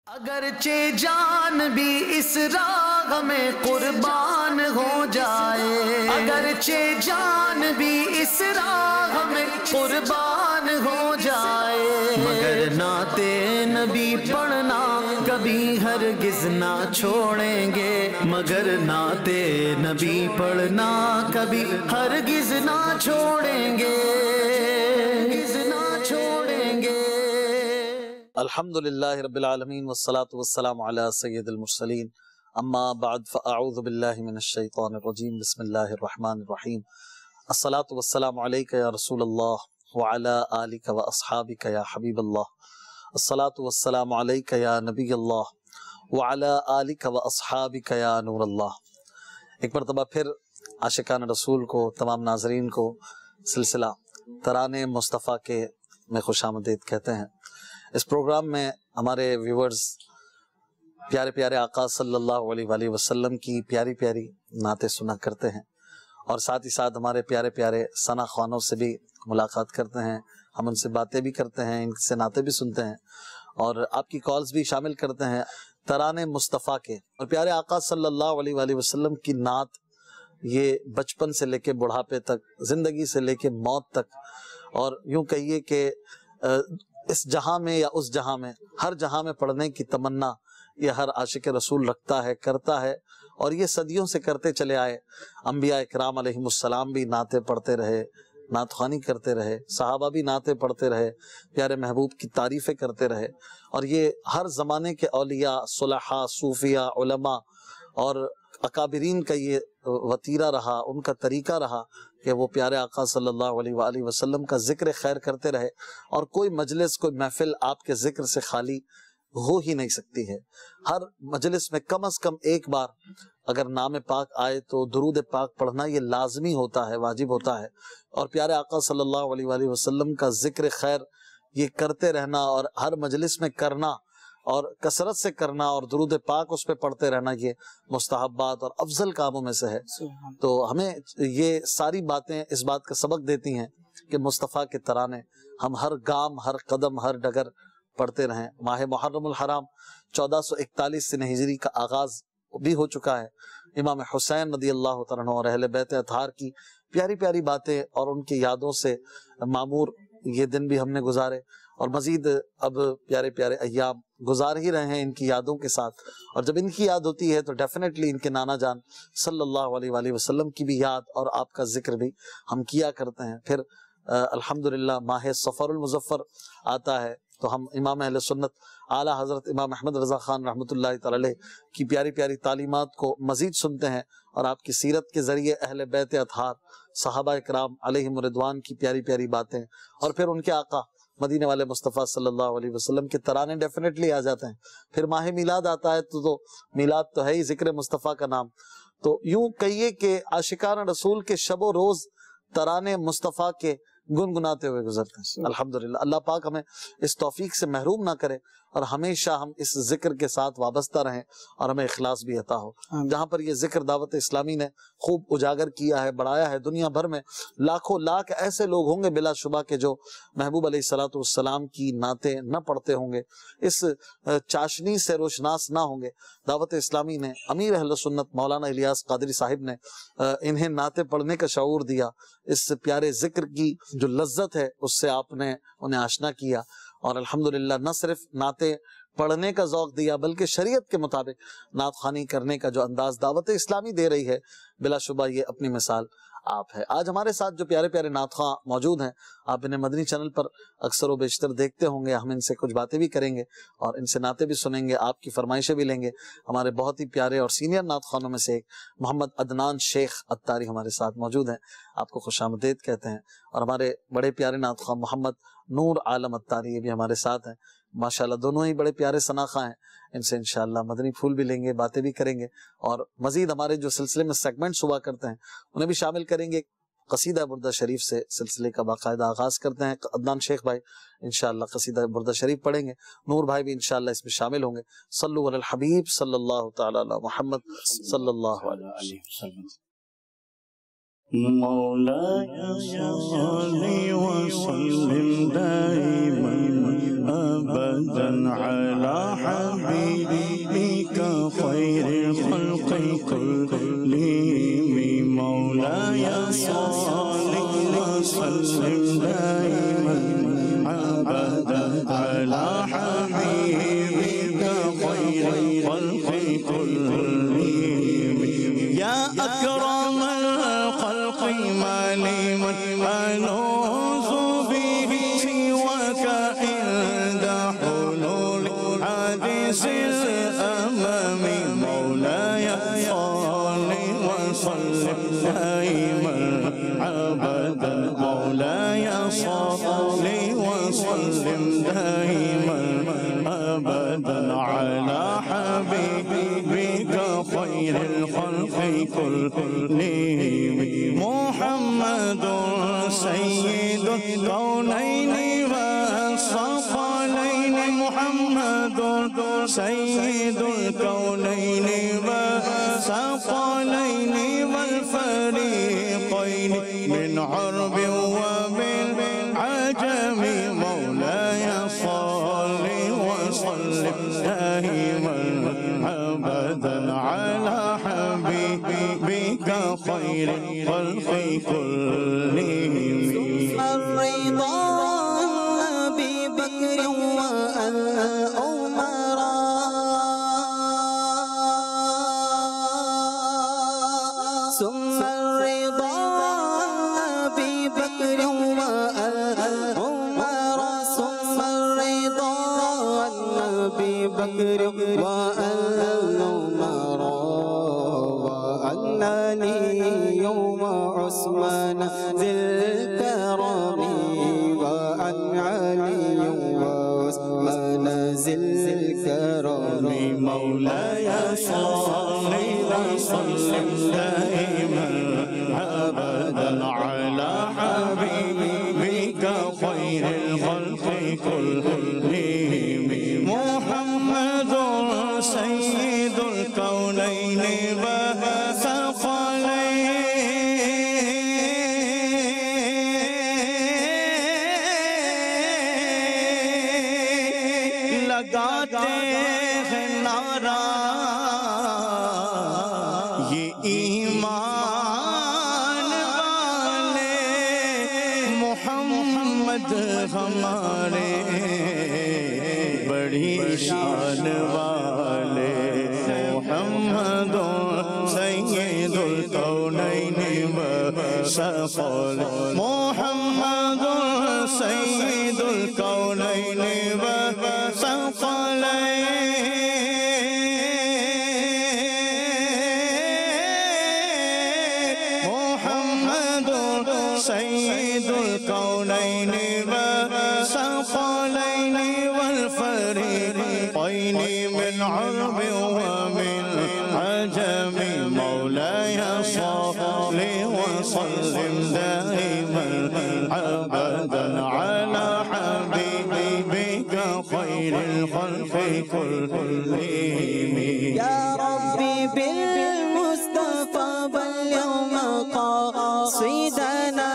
اگرچہ جان بھی اس راہ میں قربان ہو جائے، اگرچہ جان بھی اس راہ میں قربان ہو جائے، مگر نعت نبی پڑھنا کبھی ہرگز نہ چھوڑیں گے، مگر نعت نبی پڑھنا کبھی ہرگز نہ چھوڑیں گے، ہرگز نہ چھوڑیں گے۔ الحمدللہ رب العالمین والصلاة والسلام علی سید المرسلین، اما بعد فاعوذ باللہ من الشیطان الرجیم، بسم اللہ الرحمن الرحیم۔ الصلاة والسلام علیکہ یا رسول اللہ وعلی آلکہ واصحابکہ یا حبیب اللہ، الصلاة والسلام علیکہ یا نبی اللہ وعلی آلکہ واصحابکہ یا نور اللہ۔ ایک مرتبہ پھر عاشقان رسول کو، تمام ناظرین کو سلسلہ ترانے مصطفیٰ کے میں خوش آمدید کہتے ہیں۔ اس پروگرام میں ہمارے ویورز پیارے پیارے آقا صلی اللہ علیہ وآلہ وسلم کی پیاری پیاری نعتیں سنا کرتے ہیں، اور ساتھ ہی ساتھ ہمارے پیارے پیارے ثنا خوانوں سے بھی ملاقات کرتے ہیں، ہم ان سے باتیں بھی کرتے ہیں، ان سے نعتیں بھی سنتے ہیں، اور آپ کی کالز بھی شامل کرتے ہیں ترانے مصطفیٰ کے۔ اور پیارے آقا صلی اللہ علیہ وآلہ وسلم کی نعت یہ بچپن سے لے کے بڑھاپے تک، زندگی سے لے کے موت تک، اور یوں کہیے کہ اس جہاں میں یا اس جہاں میں، ہر جہاں میں پڑھنے کی تمنا یہ ہر عاشق رسول رکھتا ہے، کرتا ہے، اور یہ صدیوں سے کرتے چلے آئے۔ انبیاء اکرام علیہم السلام بھی نعتیں پڑھتے رہے، نعت خوانی کرتے رہے، صحابہ بھی نعتیں پڑھتے رہے، پیارے محبوب کی تعریفیں کرتے رہے، اور یہ ہر زمانے کے اولیاء، صلحاء، صوفیاء، علماء اور اکابرین کا یہ وتیرہ رہا، ان کا طریقہ رہا کہ وہ پیارے آقا صلی اللہ علیہ وآلہ وسلم کا ذکر خیر کرتے رہے، اور کوئی مجلس، کوئی محفل آپ کے ذکر سے خالی ہو ہی نہیں سکتی ہے۔ ہر مجلس میں کم از کم ایک بار اگر نام پاک آئے تو درود پاک پڑھنا یہ لازمی ہوتا ہے، واجب ہوتا ہے، اور پیارے آقا صلی اللہ علیہ وآلہ وسلم کا ذکر خیر یہ کرتے رہنا، اور ہر مجلس میں کرنا، اور کثرت سے کرنا، اور درود پاک اس پہ پڑھتے رہنا، یہ مستحبات اور افضل کاموں میں سے ہے۔ تو ہمیں یہ ساری باتیں اس بات کا سبق دیتی ہیں کہ مصطفیٰ کے ترانے ہم ہر گام، ہر قدم، ہر ڈگر پڑھتے رہیں۔ ماہ محرم الحرام 1441 سنہ ہجری کا آغاز بھی ہو چکا ہے۔ امام حسین رضی اللہ تعالیٰ عنہ اور اہل بیت اطہار کی پیاری پیاری باتیں اور ان کی یادوں سے معمور یہ دن بھی ہم نے گزارے، اور مزید اب پیارے پیارے ایام گزار ہی رہے ہیں ان کی یادوں کے ساتھ، اور جب ان کی یاد ہوتی ہے تو ڈیفینیٹلی ان کے نانا جان صلی اللہ علیہ وآلہ وسلم کی بھی یاد اور آپ کا ذکر بھی ہم کیا کرتے ہیں۔ پھر الحمدللہ ماہ سفر المظفر آتا ہے تو ہم امام اہل سنت اعلیٰ حضرت امام احمد رضا خان رحمۃ اللہ تعالی علیہ کی پیاری پیاری تعلیمات کو مزید سنتے ہیں، اور آپ کی سیرت کے ذریعے اہل بیت اطہار، صحابہ اکرام علیہم رضوان کی پیاری پیاری باتیں، اور پھر ان کے آقا مدینے والے مصطفیٰ صلی اللہ علیہ وسلم کے ترانے ڈیفینیٹلی آ جاتے ہیں۔ پھر ماہ میلاد آتا ہے تو میلاد تو ہے ہی ذکر مصطفیٰ کا نام، تو یوں کہیے کہ عاشقان رسول کے شب و روز ترانے مصطفیٰ کے گنگناتے ہوئے گزرتے ہیں۔ الحمدللہ اللہ پاک ہمیں اس توفیق سے محروم نہ کرے، اور ہمیشہ ہم اس ذکر کے ساتھ وابستہ رہیں، اور ہمیں اخلاص بھی عطا ہو۔ جہاں پر یہ ذکر دعوت اسلامی نے خوب اجاگر کیا ہے، بڑھایا ہے، دنیا بھر میں لاکھوں لاکھ ایسے لوگ ہوں گے بلا شبہ کہ جو محبوب علیہ الصلوۃ والسلام کی نعتیں نہ پڑھتے ہوں گے، اس چاشنی سے روشناس نہ ہوں گے۔ دعوت اسلامی نے، امیر اہل سنت مولانا الیاس قادری صاحب نے انہیں نعتیں پڑھنے کا شعور دیا، اس پیارے ذکر کی جو لذت ہے اس سے آپ نے انہیں آشنا کیا، اور الحمدللہ نہ صرف نعتیں پڑھنے کا ذوق دیا بلکہ شریعت کے مطابق نعت خوانی کرنے کا جو انداز دعوت اسلامی دے رہی ہے، بلا شبہ یہ اپنی مثال آپ ہے۔ آج ہمارے ساتھ جو پیارے پیارے نعت خواں موجود ہیں، آپ انہیں مدنی چینل پر اکثر و بیشتر دیکھتے ہوں گے، ہم ان سے کچھ باتیں بھی کریں گے اور ان سے نعتیں بھی سنیں گے، آپ کی فرمائشیں بھی لیں گے۔ ہمارے بہت ہی پیارے اور سینئر نعت خوانوں میں سے ایک محمد عدنان شیخ عطاری ہمارے ساتھ موجود ہیں، آپ کو خوش آمدید کہتے ہیں، اور ہمارے بڑے پیارے نعت خواں محمد نور عالم عطاری یہ بھی ہمارے ساتھ ہیں، ماشاءاللہ دونوں ہی بڑے پیارے ثنا خواں ہیں۔ ان سے انشاءاللہ مدنی پھول بھی لیں گے، باتیں بھی کریں گے، اور مزید ہمارے جو سلسلے میں سیگمنٹس ہوا کرتے ہیں انہیں بھی شامل کریں گے۔ قصیدہ بردہ شریف سے سلسلے کا باقاعدہ آغاز کرتے ہیں۔ عدنان شیخ بھائی انشاءاللہ قصیدہ بردہ شریف پڑھیں گے، نور بھائی بھی انشاءاللہ اس میں شامل ہوں گے۔ صلو علی الحبیب صلی اللہ تعالی علی محمد صلی اللہ علیہ وسلم۔ مولاي صل وسلم دائما أبدا على حبيبك خير الخلق كلهم مولاي صل وسلم دائما أبدا على حبيبك خير الخلق كلهم يا أكرم الخلق ما لي من ألوذ به سواك عند حلول حادث الأمام مولاي صل وسلم دائما أبدا مولاي صل وسلم دائما أبدا على حبيبك خير الخلق كلهم محمد سيد الكونين والثقلين محمد سيد الكونين والثقلين والفريقين من عرب ومن عجم مولاي صل وسلم دائما أبدا على حبيبك خير الخلق كلهم الرضا أبي بكر وعمر ثم الرضا أبي بكر وعمر ثم الرضا أبي بكر وعمر وأنني يوم عثمان ذي الكرم وأن علي وعثمان ذي الكرم مولاي صل وسلم دائما أبدا على حبيبك خير الخلق كلهم محمد سيد الكونين والثقلين لگاتے ہیں نعرہ یہ ایمان والے محمد ہمارے بڑی شان والے محمد سید الکونین والثقلین محمد سید الکونین محمد سید الکونین والثقلین والفريقين من عرب ومن عجم مولاي صل وسلم دائما أبدا على حبيبك خير الخلق كلهم يا ربي بالمصطفى بلغ مقاصدنا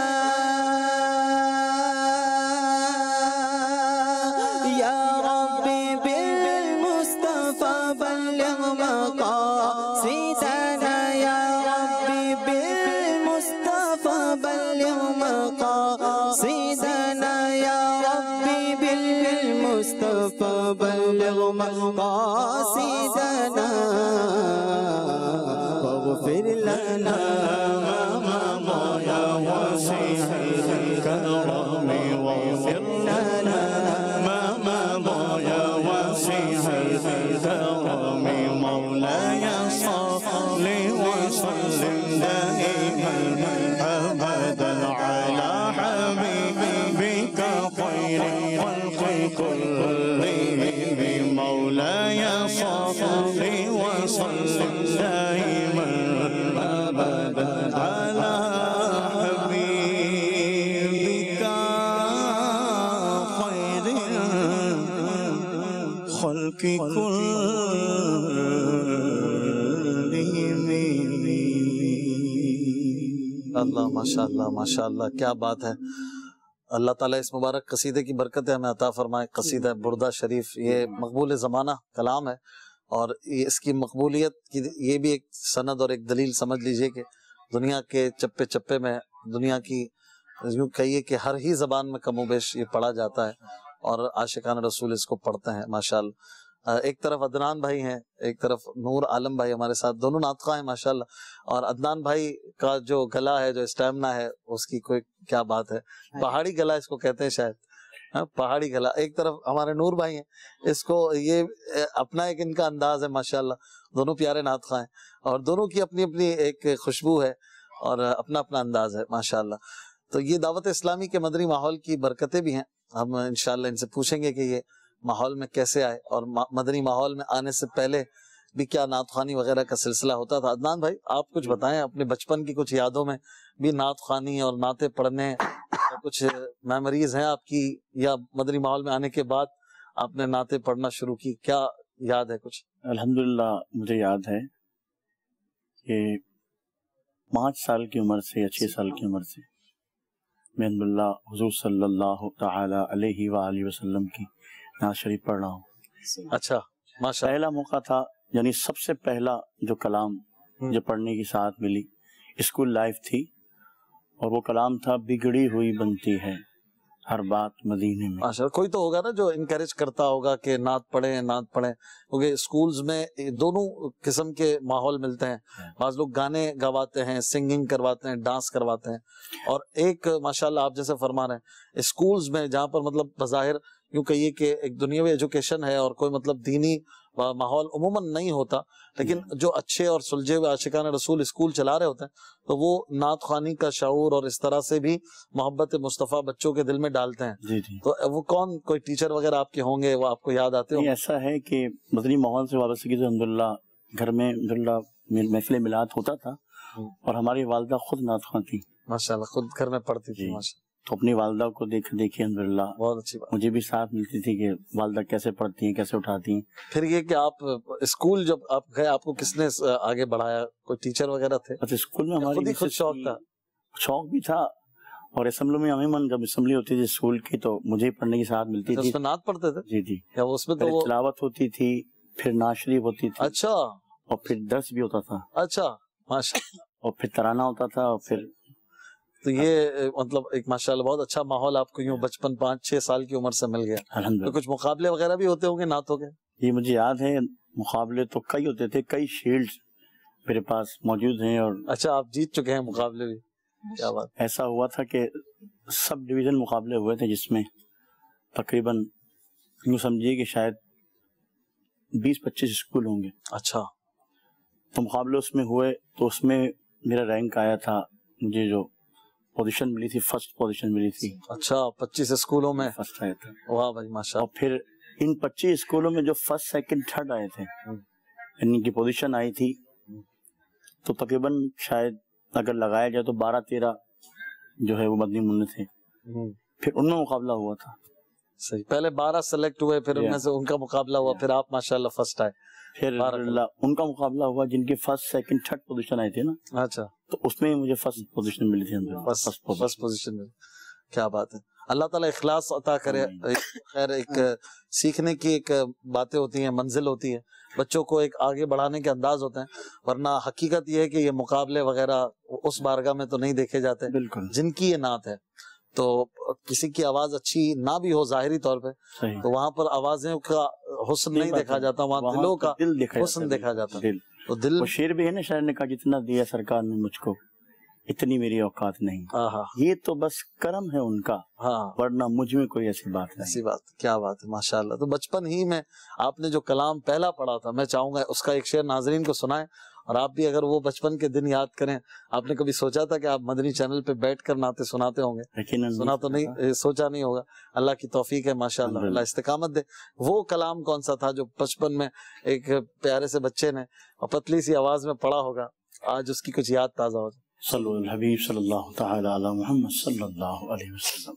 يا ربي بالمصطفى بلغ مقاصدنا يا ربي بالمصطفى بلغ مقاصدنا يا ربي بالمصطفى بلغ مقاصدنا واغفر لنا ما مضى يا واسع الكرم واغفر لنا ما مضى يا واسع الكرم مولاي صل وسلم دائما أبدا على حبيبك خير الخلق كلهم مولاي صل وسلم دائما أبدا على حبيبك خير الخلق كلهم اللہ ماشاء اللہ کیا بات ہے. اللہ تعالیٰ اس مبارک قصیدے کی برکت ہمیں عطا فرمائے. قصیدہ بردہ شریف یہ مقبول زمانہ کلام ہے، اور اس کی مقبولیت کی یہ بھی ایک سند اور ایک دلیل سمجھ لیجئے کہ دنیا کے چپے چپے میں، دنیا کی یوں کہیے کہ ہر ہی زبان میں کم و بیش یہ پڑھا جاتا ہے، اور عاشقان رسول اس کو پڑھتے ہیں ماشاءاللہ. ایک طرف عدنان بھائی ہیں، ایک طرف نور عالم بھائی ہمارے ساتھ، دونوں ناطقہ ہیں ماشاءاللہ. اور عدنان بھائی کا جو گلا ہے، جو اسٹیمنا ہے، اس کی کوئی کیا بات ہے. پہاڑی گلا اس کو کہتے ہیں شاید، پہاڑی گلا. ایک طرف ہمارے نور بھائی ہیں، اس کو یہ اپنا ایک ان کا انداز ہے ماشاءاللہ. دونوں پیارے ناطقہ ہیں، اور دونوں کی اپنی اپنی ایک خوشبو ہے اور اپنا اپنا انداز ہے ماشاءاللہ. تو یہ دعوت اسلامی کے مدنی ماحول کی برکتیں بھی ہیں. ہم انشاءاللہ ان سے پوچھیں گے کہ یہ ماحول میں کیسے آئے، اور مدنی ماحول میں آنے سے پہلے بھی کیا نعت خوانی وغیرہ کا سلسلہ ہوتا تھا. عدنان بھائی آپ کچھ بتائیں، اپنے بچپن کی کچھ یادوں میں بھی نعت خوانی اور نعتیں پڑھنے کچھ میموریز ہیں آپ کی، یا مدنی ماحول میں آنے کے بعد آپ نے نعتیں پڑھنا شروع کی، کیا یاد ہے کچھ؟ الحمدللہ مجھے یاد ہے کہ 5 سال کی عمر سے یا 6 سال کی عمر سے میں الحمدللہ حضور صلی اللہ تعالی علیہ وآلہ وسلم کی نعت شریف پڑھ رہا ہوں. اچھا ماشاء پہلا موقع تھا، یعنی سب سے پہلا جو کلام جو پڑھنے کی ساتھ ملی، اسکول لائف تھی، اور وہ کلام تھا بگڑی ہوئی بنتی ہے ہر بات مدینے میں. ماشاء اللہ. کوئی تو ہوگا نا جو انکریج کرتا ہوگا کہ نعت پڑھیں نعت پڑھیں، کیونکہ اسکولز میں دونوں قسم کے ماحول ملتے ہیں. بعض لوگ گانے گواتے ہیں، سنگنگ کرواتے ہیں، ڈانس کرواتے ہیں، اور ایک ماشاءاللہ آپ جیسے فرما رہے ہیں اسکولز میں جہاں پر مطلب بظاہر یوں کہیے کہ ایک دنیاوی ایجوکیشن ہے اور کوئی مطلب دینی ماحول عموماً نہیں ہوتا، لیکن جو اچھے اور سلجھے ہوئے عاشقان رسول اسکول چلا رہے ہوتے ہیں تو وہ نعت خوانی کا شعور اور اس طرح سے بھی محبت مصطفیٰ بچوں کے دل میں ڈالتے ہیں. جی جی. تو وہ کون، کوئی ٹیچر وغیرہ آپ کے ہوں گے، وہ آپ کو یاد آتے ہوں؟ ایسا ہے کہ مدنی ماحول سے وابستگی سے الحمدللہ گھر میں الحمدللہ محفل میلاد ہوتا تھا، اور ہماری والدہ خود نعت خواں تھی ماشاءاللہ، خود گھر میں پڑھتی تھی. تو اپنی والدہ کو دیکھے الحمدللہ بہت اچھی بات. مجھے بھی ساتھ ملتی تھی کہ والدہ کیسے پڑھتی ہیں، کیسے اٹھاتی ہیں. پھر یہ کہ آپ اسکول جب آپ گئے، آپ کو کس نے آگے بڑھایا؟ کوئی ٹیچر وغیرہ تھے؟ اچھا، اسکول میں ہماری خود شوق تھا؟ شوق بھی تھا، اور اسمبلی میں عموماً جب اسمبلی ہوتی تھی اسکول کی تو مجھے پڑھنے کی ساتھ ملتی تھی. اس میں نعت پڑھتے تھے؟ جی جی. یا اس میں تو تلاوت ہوتی تھی، پھر نعت شریف ہوتی تھی. اچھا. اور پھر درس بھی ہوتا تھا. اچھا ماشاء. اور پھر ترانہ ہوتا تھا. اور پھر تو یہ مطلب ایک ماشاءاللہ بہت اچھا ماحول آپ کو یوں بچپن 5-6 سال کی عمر سے مل گیا. الحمدللہ. کچھ مقابلے وغیرہ بھی ہوتے ہوں گے نعتوں کے؟ یہ مجھے یاد ہے، مقابلے تو کئی ہوتے تھے، کئی شیلڈز میرے پاس موجود ہیں. اور اچھا، آپ جیت چکے ہیں مقابلے بھی؟ کیا بات. ایسا ہوا تھا کہ سب ڈویژن مقابلے ہوئے تھے، جس میں تقریباً یوں سمجھیے کہ شاید 20-25 اسکول ہوں گے. اچھا. تو مقابلے اس میں ہوئے، تو اس میں میرا رینک آیا تھا، مجھے جو پوزیشن ملی تھی، فرسٹ پوزیشن ملی تھی. اچھا، 25 اسکولوں میں فرسٹ آیا تھا. واہ بھائی ماشاء. اور پھر ان 25 اسکولوں میں جو فرسٹ سیکنڈ تھرڈ آئے تھے، ان کی پوزیشن آئی تھی، تو تقریباً شاید اگر لگایا جائے تو 12-13 جو ہے وہ مدنی منع تھے. پھر ان میں مقابلہ ہوا تھا. صحیح. پہلے 12 سلیکٹ ہوئے، پھر ان میں سے ان کا مقابلہ ہوا، پھر آپ ماشاءاللہ فرسٹ آئے. پھر ان کا مقابلہ ہوا جن کی فرسٹ سیکنڈ تھرڈ پوزیشن آئی تھی نا. اچھا. تو اس میں مجھے فرسٹ پوزیشن ملی تھی. فرسٹ پوزیشن ملی. کیا بات ہے. اللہ تعالیٰ اخلاص عطا کرے. خیر، ایک سیکھنے کی ایک باتیں ہوتی ہیں، منزل ہوتی ہے، بچوں کو ایک آگے بڑھانے کے انداز ہوتے ہیں، ورنہ حقیقت یہ ہے کہ یہ مقابلے وغیرہ اس بارگاہ میں تو نہیں دیکھے جاتے بالکل جن کی یہ نعت ہے. تو کسی کی آواز اچھی نہ بھی ہو ظاہری طور پہ، تو وہاں پر آوازیں کا حسن نہیں دیکھا جاتا، وہاں دلوں کا حسن دیکھا جاتا. تو دل، وہ شعر بھی ہے نا، شاعر نے کہا جتنا دیا سرکار نے مجھ کو اتنی میری اوقات نہیں. یہ تو بس کرم ہے ان کا، ورنہ مجھ میں کوئی ایسی بات نہیں. ایسی بات. کیا بات ہے ماشاءاللہ. تو بچپن ہی میں آپ نے جو کلام پہلا پڑھا تھا، میں چاہوں گا اس کا ایک شعر ناظرین کو سنائیں، اور آپ بھی اگر وہ بچپن کے دن یاد کریں. آپ نے کبھی سوچا تھا کہ آپ مدنی چینل پہ بیٹھ کر نعتیں سناتے ہوں گے؟ سنا تو نہیں، سوچا نہیں ہوگا. اللہ کی توفیق ہے ماشاءاللہ، اللہ استقامت دے. وہ کلام کون سا تھا جو بچپن میں ایک پیارے سے بچے نے اور پتلی سی آواز میں پڑھا ہوگا، آج اس کی کچھ یاد تازہ ہو جائے؟ صلی اللہ الحبیب صلی اللہ تعالی علی محمد صلی اللہ علیہ وسلم.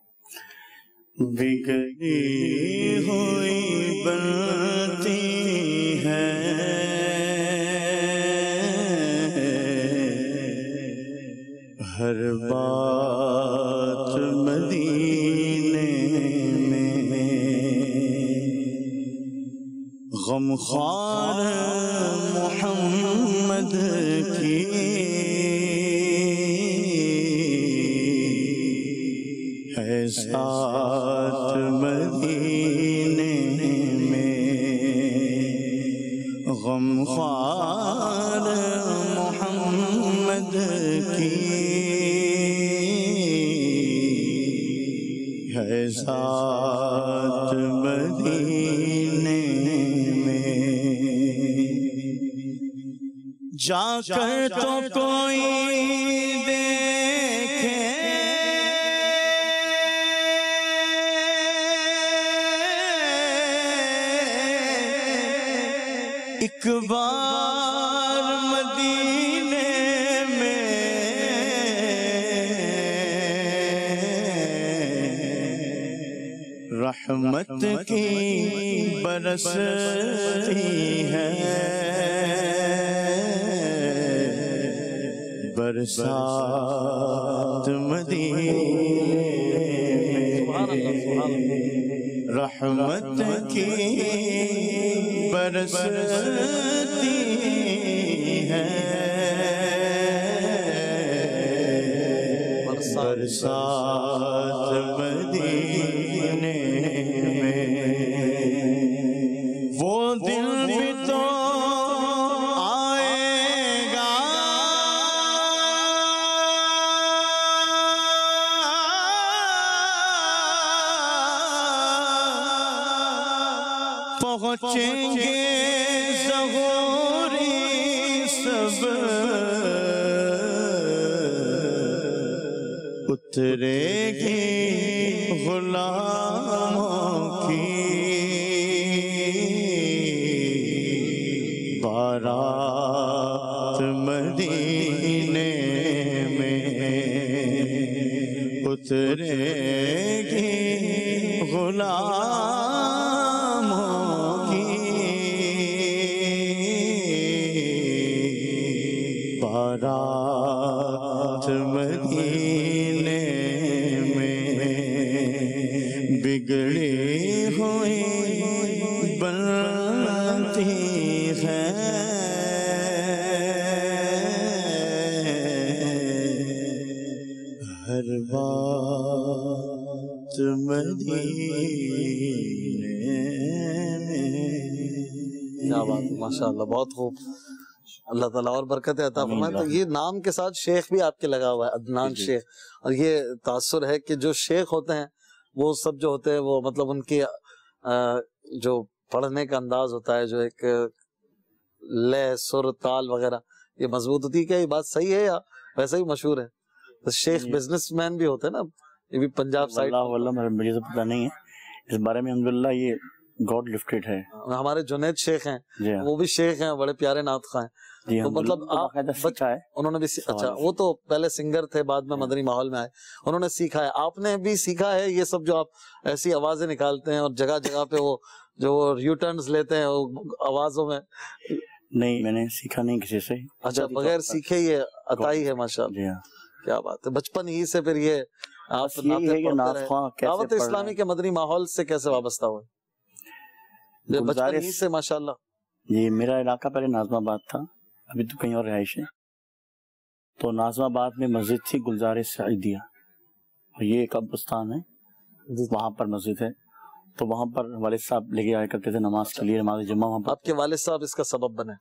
بگڑی ہوئی بنتی ہے ہر بات مدینے خوار محمد کی ہے ساتھ مدینے میں، غم خوار محمد کی ہے ساتھ مدینے میں، جا کر تو کوئی دیکھے ایک بار مدینے میں، رحمت کی برستی ہے، برسات مدینے میں، رحمت کی برستی ہے، برسات مدینے میں، وہ دل بھی تو آئے گا پہنچیں گے ظہوری سب، اترے گی غلاموں کی بارات مدینے میں، اترے گی غلاموں کی بارات مدینے میں، بگڑی ہوئی بنتی ہے ہر بات مدینے میں۔ کیا بات ہے، ماشاءاللہ، بہت خوب، اللہ تعالیٰ اور برکت عطا فرمائے۔ تو یہ نام کے ساتھ شیخ بھی آپ کے لگا ہوا ہے، عدنان شیخ، اور یہ تاثر ہے کہ جو شیخ ہوتے ہیں وہ سب جو ہوتے ہیں وہ مطلب ان کی جو پڑھنے کا انداز ہوتا ہے، جو ایک لے سر تال وغیرہ یہ مضبوط ہوتی ہے۔ کیا یہ بات صحیح ہے یا ویسا ہی مشہور ہے؟ تو شیخ بزنس مین بھی ہوتے ہیں نا، یہ بھی پنجاب سائڈ۔ اللہ مجھے تو پتہ نہیں ہے اس بارے میں، الحمدللہ یہ گاڈ لفٹڈ ہے۔ ہمارے جنید شیخ ہیں، وہ بھی شیخ ہیں، بڑے پیارے نعت خواہ ہیں۔ تو مطلب انہوں نے بھی اچھا، وہ تو پہلے سنگر تھے، بعد میں مدنی ماحول میں آئے، انہوں نے سیکھا ہے۔ آپ نے بھی سیکھا ہے یہ سب جو آپ ایسی آوازیں نکالتے ہیں اور جگہ جگہ پہ وہ جو یو ٹرنز لیتے ہیں وہ آوازوں میں؟ نہیں، میں نے سیکھا نہیں کسی سے۔ اچھا، بغیر سیکھے یہ عطا ہی ہے، ماشاءاللہ، کیا بات ہے۔ بچپن ہی سے پھر یہ آپ دعوت اسلامی کے مدنی ماحول سے کیسے وابستہ ہوئے؟ بچپن ہی سے ماشاءاللہ۔ یہ میرا علاقہ پہلے ناظم آباد تھا، ابھی تو کہیں اور رہائش ہے۔ تو ناظم آباد میں مسجد تھی گلزار سعیدیہ، اور یہ ایک قبرستان ہے، وہاں پر مسجد ہے۔ تو وہاں پر والد صاحب لے کے آیا کرتے تھے نماز کے لیے، نماز جمعہ وہاں پر۔ آپ کے والد صاحب اس کا سبب بنے؟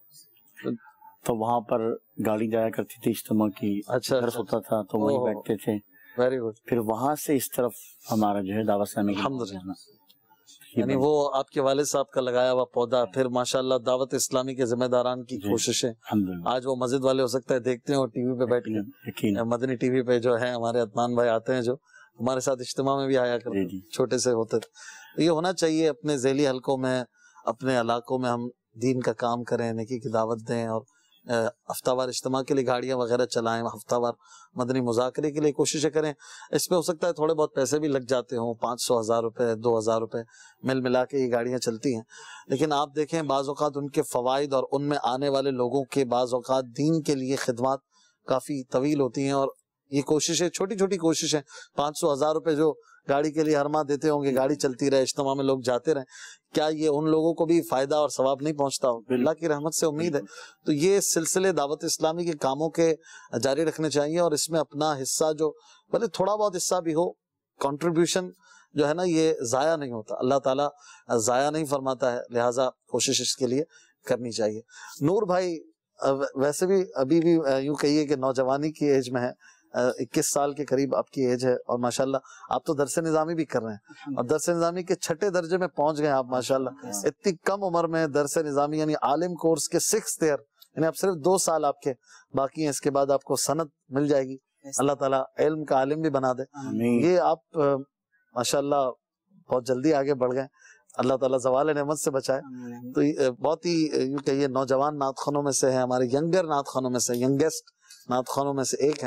تو وہاں پر گاڑی جایا کرتی تھی اجتماع کی، درس ہوتا تھا تو وہیں بیٹھتے تھے۔ Very good. پھر وہاں سے اس طرف ہمارا جو ہے دعوت اسلامی الحمدللہ، یعنی وہ آپ کے والد صاحب کا لگایا ہوا پودا، پھر ماشاءاللہ دعوت اسلامی کے ذمہ داران کی کوششیں۔ آج وہ مسجد والے ہو سکتا ہے دیکھتے ہیں اور ٹی وی پہ بیٹھ کے، مدنی ٹی وی پہ جو ہے ہمارے عدنان بھائی آتے ہیں جو ہمارے ساتھ اجتماع میں بھی آیا کرتے، چھوٹے سے ہوتے تھے۔ یہ ہونا چاہیے، اپنے ذیلی حلقوں میں، اپنے علاقوں میں ہم دین کا کام کریں، نیکی کی دعوت دیں، اور ہفتہ وار اجتماع کے لیے گاڑیاں وغیرہ چلائیں، ہفتہ وار مدنی مذاکرے کے لیے کوششیں کریں۔ اس میں ہو سکتا ہے تھوڑے بہت پیسے بھی لگ جاتے ہوں، 500 1000 روپے 2000 روپے مل ملا کے یہ گاڑیاں چلتی ہیں، لیکن آپ دیکھیں بعض اوقات ان کے فوائد اور ان میں آنے والے لوگوں کے بعض اوقات دین کے لیے خدمات کافی طویل ہوتی ہیں، اور یہ کوششیں چھوٹی چھوٹی کوششیں 500 1000 روپے جو گاڑی کے لیے ہر ماہ دیتے ہوں گے، گاڑی چلتی رہے، اجتماع میں لوگ جاتے رہیں، کیا یہ ان لوگوں کو بھی فائدہ اور ثواب نہیں پہنچتا ہو؟ اللہ کی رحمت سے امید ہے۔ تو یہ سلسلے دعوت اسلامی کے کاموں کے جاری رکھنے چاہیے، اور اس میں اپنا حصہ جو بھلے تھوڑا بہت حصہ بھی ہو، کنٹریبیوشن جو ہے نا یہ ضائع نہیں ہوتا، اللہ تعالیٰ ضائع نہیں فرماتا ہے، لہٰذا کوشش اس کے لیے کرنی چاہیے۔ نور بھائی ویسے بھی ابھی بھی یوں کہیے کہ نوجوانی کی ایج میں ہے، 21 سال کے قریب آپ کی ایج ہے، اور ماشاءاللہ آپ تو درس نظامی بھی کر رہے ہیں، اور درس نظامی کے 6 درجے میں پہنچ گئے آپ ماشاءاللہ، اتنی کم عمر میں درس نظامی یعنی عالم کورس کے 6th ایئر، یعنی اب صرف 2 سال آپ کے باقی ہیں، اس کے بعد آپ کو سند مل جائے گی، اللہ تعالیٰ علم کا عالم بھی بنا دے۔ یہ آپ ماشاءاللہ بہت جلدی آگے بڑھ گئے، اللہ تعالیٰ زوال نعمت سے بچائے۔ تو بہت ہی یوں کہیے نوجوان نعت خوانوں میں سے ہیں، ہمارے ینگر نعت خوانوں میں سے، ینگیسٹ نعت خوانوں میں سے ایک ہیں۔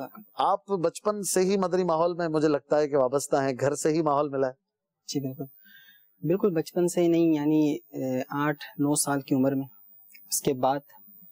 آپ بچپن سے ہی مدنی ماحول میں مجھے لگتا ہے کہ وابستہ ہیں، گھر سے ہی ماحول ملا ہے؟ جی بالکل بالکل، بچپن سے ہی نہیں، یعنی 8-9 سال کی عمر میں، اس کے بعد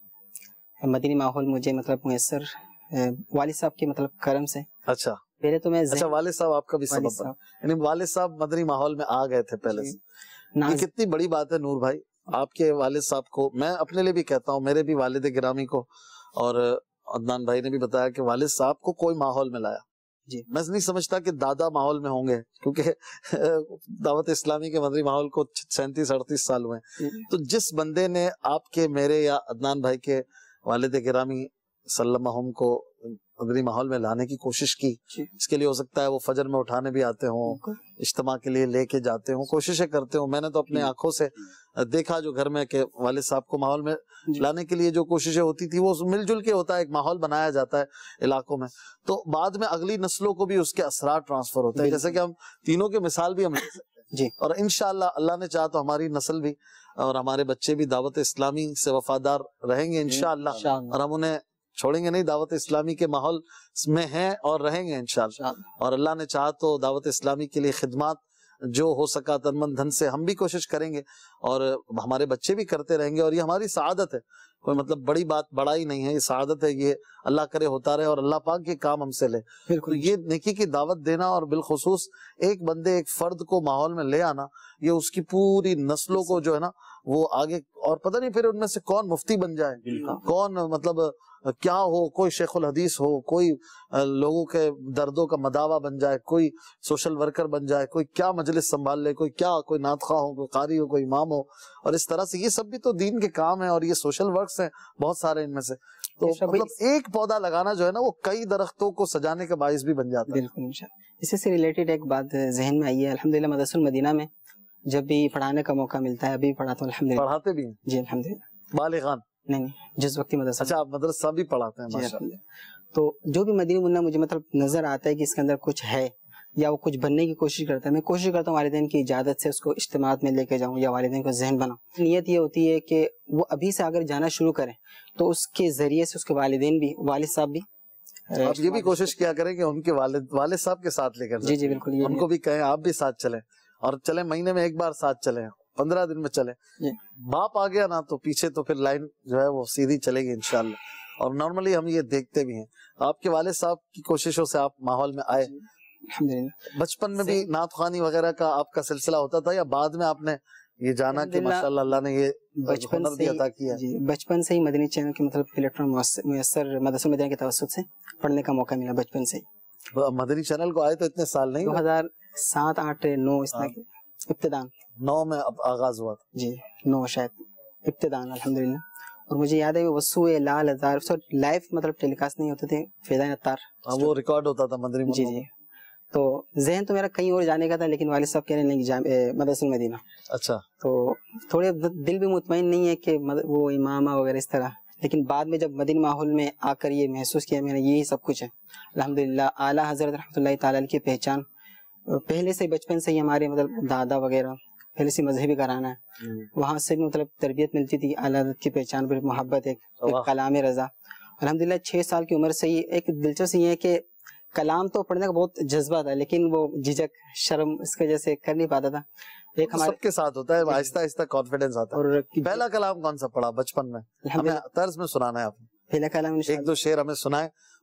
مدنی ماحول مجھے مطلب میسر والد صاحب کے مطلب کرم سے۔ اچھا پہلے تو میں اچھا، والد صاحب آپ کا بھی سبب ہے، یعنی والد صاحب مدنی ماحول میں آ گئے تھے پہلے سے، یہ کتنی بڑی بات ہے نور بھائی۔ آپ کے والد صاحب کو میں اپنے لیے بھی کہتا ہوں، میرے بھی والد گرامی کو، اور عدنان بھائی نے بھی بتایا کہ والد صاحب کو کوئی ماحول میں لایا۔ جی میں نہیں سمجھتا کہ دادا ماحول میں ہوں گے، کیونکہ دعوت اسلامی کے مدنی ماحول کو 37-38 سال ہوئے ہیں۔ تو جس بندے نے آپ کے، میرے یا عدنان بھائی کے والد گرامی سلمہم کو مدنی ماحول میں لانے کی کوشش کی، اس کے لیے ہو سکتا ہے وہ فجر میں اٹھانے بھی آتے ہوں، اجتماع کے لیے لے کے جاتے ہوں، کوششیں کرتے ہوں۔ میں نے تو اپنے آنکھوں سے دیکھا جو گھر میں کہ والد صاحب کو ماحول میں لانے کے لیے جو کوششیں ہوتی تھی وہ مل جل کے ہوتا ہے، ایک ماحول بنایا جاتا ہے علاقوں میں، تو بعد میں اگلی نسلوں کو بھی اس کے اثرات ٹرانسفر ہوتے ہیں، جیسے کہ ہم تینوں کے مثال بھی ہم لے سکتے ہیں جی، اور انشاءاللہ اللہ نے چاہا تو ہماری نسل بھی اور ہمارے بچے بھی دعوت اسلامی سے وفادار رہیں گے انشاءاللہ، اور ہم انہیں چھوڑیں گے نہیں، دعوت اسلامی کے ماحول میں ہیں اور رہیں گے انشاءاللہ، اور اللہ نے چاہا تو دعوت اسلامی کے لیے خدمات جو ہو سکا تن من دھن سے ہم بھی کوشش کریں گے، اور ہمارے بچے بھی کرتے رہیں گے، اور یہ ہماری سعادت ہے، کوئی مطلب بڑی بات بڑائی نہیں ہے، یہ سعادت ہے، یہ اللہ کرے ہوتا رہے اور اللہ پاک یہ کام ہم سے لے۔ تو یہ نیکی کی دعوت دینا اور بالخصوص ایک بندے ایک فرد کو ماحول میں لے آنا، یہ اس کی پوری نسلوں کو جو ہے نا وہ آگے، اور پتہ نہیں پھر ان میں سے کون مفتی بن جائے، کون مطلب کیا ہو، کوئی شیخ الحدیث ہو، کوئی لوگوں کے دردوں کا مداوا بن جائے، کوئی سوشل ورکر بن جائے، کوئی کیا مجلس سنبھال لے، کوئی کیا، کوئی نعت خواہ ہو، کوئی قاری ہو، کوئی امام ہو، اور اس طرح سے یہ سب بھی تو دین کے کام ہیں، اور یہ سوشل ورکس ہیں بہت سارے ان میں سے۔ تو مطلب ایک پودا لگانا جو ہے نا وہ کئی درختوں کو سجانے کا باعث بھی بن جاتا ہے۔ بالکل انشاءاللہ۔ اسی سے ریلیٹڈ ایک بات ذہن میں آئی ہے، الحمدللہ مدرسہ المدینہ میں جب بھی پڑھانے کا موقع ملتا ہے، ابھی پڑھاتا ہوں الحمدللہ۔ پڑھاتے بھی ہیں؟ جی الحمدللہ۔ بالغان؟ نہیں، جس وقتی مدرسہ۔ اچھا، آپ مدرسہ بھی پڑھاتے ہیں؟ جی الحمدللہ۔ تو جو بھی مدینہ منہ مجھے مطلب نظر آتا ہے کہ اس کے اندر کچھ ہے یا وہ کچھ بننے کی کوشش کرتا ہے، میں کوشش کرتا ہوں والدین کی اجازت سے اس کو اجتماعات میں لے کے جاؤں یا والدین کو ذہن بناؤں۔ نیت یہ ہوتی ہے کہ وہ ابھی سے اگر جانا شروع کریں تو اس کے ذریعے سے اس کے والدین بھی، والد صاحب بھی، آپ یہ بھی کوشش کیا کریں کہ ان کے والد صاحب کے ساتھ لے کر جی جی بالکل، ان کو بھی کہیں آپ بھی ساتھ چلیں، اور چلیں مہینے میں ایک بار ساتھ چلیں، 15 دن میں چلیں۔ باپ آ گیا نا تو پیچھے تو پھر لائن جو ہے وہ سیدھی چلے گی انشاءاللہ، اور نارملی ہم یہ دیکھتے بھی ہیں۔ آپ کے والد صاحب کی کوششوں سے آپ ماحول میں آئے۔ الحمدللہ۔ بچپن میں بھی نعت خوانی وغیرہ کا آپ کا سلسلہ ہوتا تھا یا بعد میں آپ نے یہ جانا کہ ماشاءاللہ اللہ نے یہ ہنر بھی عطا کیا؟ جی بچپن سے ہی مدنی چینل کے مطلب پلیٹ فارم میسر مدرسہ مدینہ کے توسط سے پڑھنے کا موقع ملا بچپن سے ہی۔ مدنی چینل کو آئے تو اتنے سال نہیں؟ 2007، 8، 9 اس طرح ابتدان 9 میں آغاز ہوا تھا۔ جی 9 شاید ابتدان الحمدللہ۔ اور مجھے یاد ہے وسوء لال ہزار لائف مطلب ٹیلی کاسٹ نہیں ہوتے تھے، فیضان اتار وہ ریکارڈ ہوتا تھا مدنی۔ جی جی۔ تو ذہن تو میرا کہیں اور جانے کا تھا، لیکن والد صاحب کہہ رہے نہیں مدرسہ المدینہ۔ اچھا۔ تو تھوڑے دل بھی مطمئن نہیں ہے کہ وہ امامہ وغیرہ اس طرح، لیکن بعد میں جب مدنی ماحول میں آ کر یہ محسوس کیا میں نے یہی سب کچھ ہے الحمدللہ۔ اعلیٰ حضرت رحمۃ اللہ تعالی علیہ کی پہچان پہلے سے بچپن سے ہی ہمارے مطلب دادا وغیرہ پہلے سے مذہبی گھرانہ ہے، وہاں سے بھی مطلب تربیت ملتی تھی، اعلیٰ حضرت کی پہچان پر محبت، ایک کلام رضا۔ الحمدللہ 6 سال کی عمر سے ہی ایک دلچسپ یہ ہے کہ کلام تو پڑھنے کا بہت جذبہ تھا، لیکن وہ جھجک شرم اس کی وجہ سے کر نہیں پاتا تھا۔ ایک ہمارے سب کے ساتھ ہوتا ہے، آہستہ آہستہ کانفیڈنس آتا ہے۔ اور پہلا کلام کون سا پڑھا بچپن میں؟ ہمیں طرز میں سنانا ہے آپ نے، پہلا کلام 1-2 شعر ہمیں سنائے،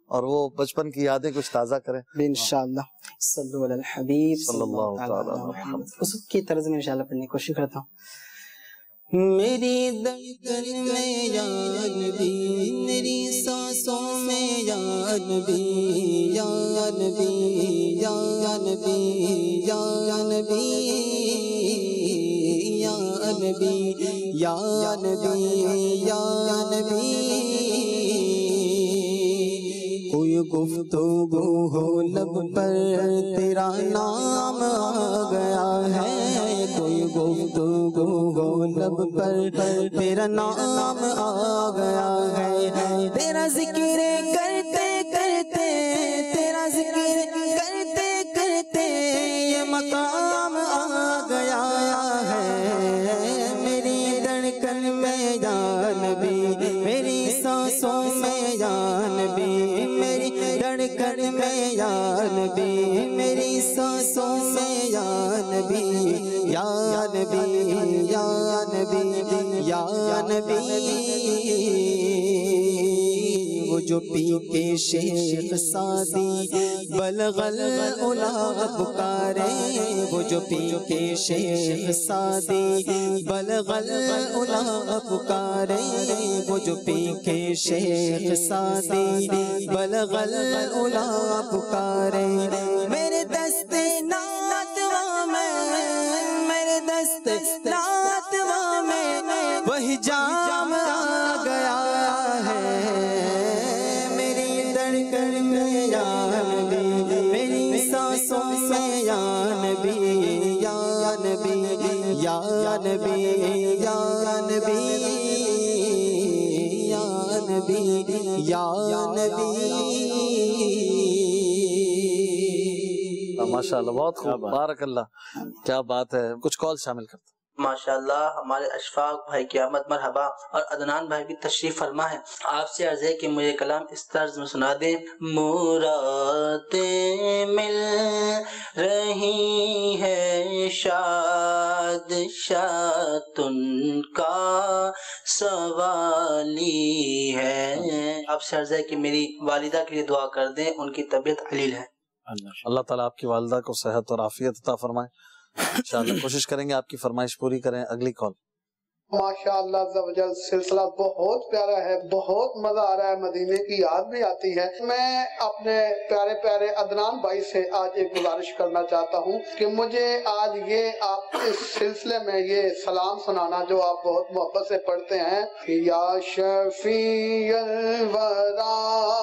اور وہ بچپن کی یادیں کچھ تازہ کریں. انشاءاللہ. صلو علی الحبیب صلی اللہ تعالی علیہ وسلم. اس کی طرز میں انشاءاللہ پڑھنے کی کوشش کرتا ہوں. میری دھڑکن میں یا نبی، میری سانسوں میں یا نبی، یا نبی، یا نبی، یا نبی، یا نبی، یا نبی، یا نبی. کوئی گفتگو ہو لب پر تیرا نام آ گیا ہے، کوئی گفتگو ہو لب پر تیرا نام آ گیا ہے. تیرا ذکر کرتے کرتے، تیرا ذکر کرتے کرتے یہ مقام آ گیا ہے. میری دھڑکن میں یا نبی، میری سانسوں میں یا نبی، میری دھڑکن میں یا نبی، میری سانسوں میں یا نبی، یا نبی، یا نبی، یا نبی. وہ جو پی کے شیخ سادی بلغ العلا پکارے، وہ جو پی کے شیخ سادی بلغ العلا پکارے، وہ جو پی کے شیخ سادی بلغ العلا پکارے. میرے دست ناتوا میں، میرے دست ناتوا میں وہی جام آ گیا ہے. میری دھڑکن میں یا نبی، میری سانسوں میں یا نبی، یا نبی، یا نبی، یا نبی، یا نبی، یا نبی. ماشاء اللہ، بہت خوب، بارک اللہ. کیا بات ہے. کچھ کال شامل کرتے. ماشاءاللہ ہمارے اشفاق بھائی کی آمد مرحبا، اور عدنان بھائی بھی تشریف فرما ہے. آپ سے عرض ہے کہ مجھے کلام اس طرز میں سنا دیں. مرادیں مل رہی ہے شاد شاد ان کا سوالی ہے. آپ سے عرض ہے کہ میری والدہ کے لیے دعا کر دیں، ان کی طبیعت علیل ہے. اللہ تعالیٰ آپ کی والدہ کو صحت اور عافیت عطا فرمائے. انشاءاللہ کوشش کریں گے آپ کی فرمائش پوری کریں. اگلی کال. ماشاءاللہ عز و جل سلسلہ بہت پیارا ہے، بہت مزہ آ رہا ہے، مدینے کی یاد بھی آتی ہے. میں اپنے پیارے پیارے عدنان بھائی سے آج ایک گزارش کرنا چاہتا ہوں کہ مجھے آج یہ آپ اس سلسلے میں یہ سلام سنانا جو آپ بہت محبت سے پڑھتے ہیں. یا شفیع الورا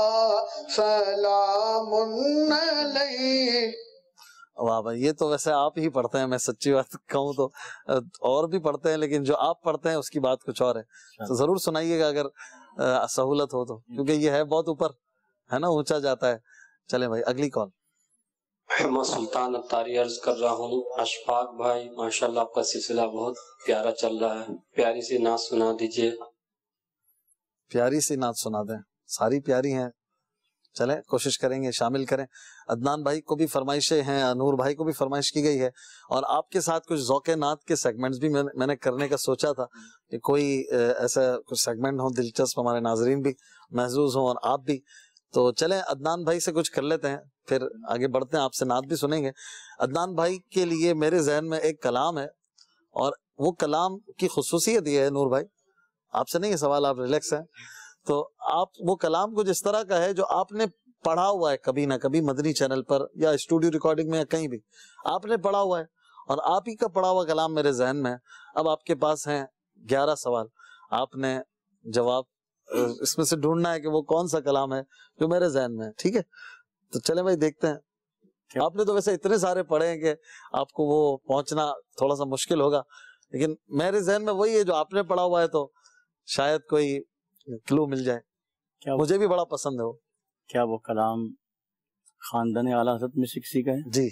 سلام علیک. واہ بھائی، یہ تو ویسے آپ ہی پڑھتے ہیں. میں سچی بات کہوں تو اور بھی پڑھتے ہیں، لیکن جو آپ پڑھتے ہیں اس کی بات کچھ اور ہے. تو ضرور سنائیے گا اگر سہولت ہو تو، کیونکہ یہ ہے بہت اوپر ہے نا، اونچا جاتا ہے. چلیں بھائی اگلی کال. میں سلطان اتاری عرض کر رہا ہوں. اشفاق بھائی ماشاءاللہ آپ کا سلسلہ بہت پیارا چل رہا ہے، پیاری سی نعت سنا دیجئے. پیاری سی نعت سنا دیں. ساری پیاری ہیں. چلیں کوشش کریں گے شامل کریں. عدنان بھائی کو بھی فرمائشیں ہیں، نور بھائی کو بھی فرمائش کی گئی ہے، اور آپ کے ساتھ کچھ ذوق نعت کے سیگمنٹس بھی میں نے کرنے کا سوچا تھا کہ کوئی ایسا کچھ سیگمنٹ ہو دلچسپ، ہمارے ناظرین بھی محظوظ ہوں اور آپ بھی. تو چلیں عدنان بھائی سے کچھ کر لیتے ہیں، پھر آگے بڑھتے ہیں، آپ سے نعت بھی سنیں گے. عدنان بھائی کے لیے میرے ذہن میں ایک کلام ہے، اور وہ کلام کی خصوصیت یہ ہے نور بھائی، آپ سے نہیں ہے سوال، آپ ریلیکس ہیں. تو آپ وہ کلام کو جس طرح کا ہے جو آپ نے پڑھا ہوا ہے کبھی نہ کبھی مدنی چینل پر یا اسٹوڈیو ریکارڈنگ میں یا کہیں بھی آپ نے پڑھا ہوا ہے، اور آپ ہی کا پڑھا ہوا کلام میرے ذہن میں. اب آپ کے پاس ہیں 11 سوال، آپ نے جواب اس میں سے ڈھونڈنا ہے کہ وہ کون سا کلام ہے جو میرے ذہن میں ہے. ٹھیک ہے، تو چلیں بھائی دیکھتے ہیں. آپ نے تو ویسے اتنے سارے پڑھے ہیں کہ آپ کو وہ پہنچنا تھوڑا سا مشکل ہوگا، لیکن میرے ذہن میں وہی ہے جو آپ نے پڑھا ہوا ہے، تو شاید کوئی کلو مل جائے. مجھے بھی بڑا پسند ہے وہ. کیا وہ کلام خاندان اعلیٰ حضرت میں سے کسی کا ہے؟ جی.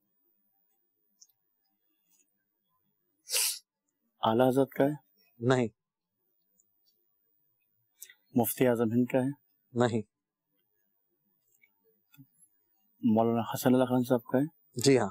اعلیٰ حضرت کا ہے؟ نہیں. مفتی اعظم ہند کا ہے؟ نہیں. مولانا حسن اللہ خان صاحب کا ہے؟ جی ہاں.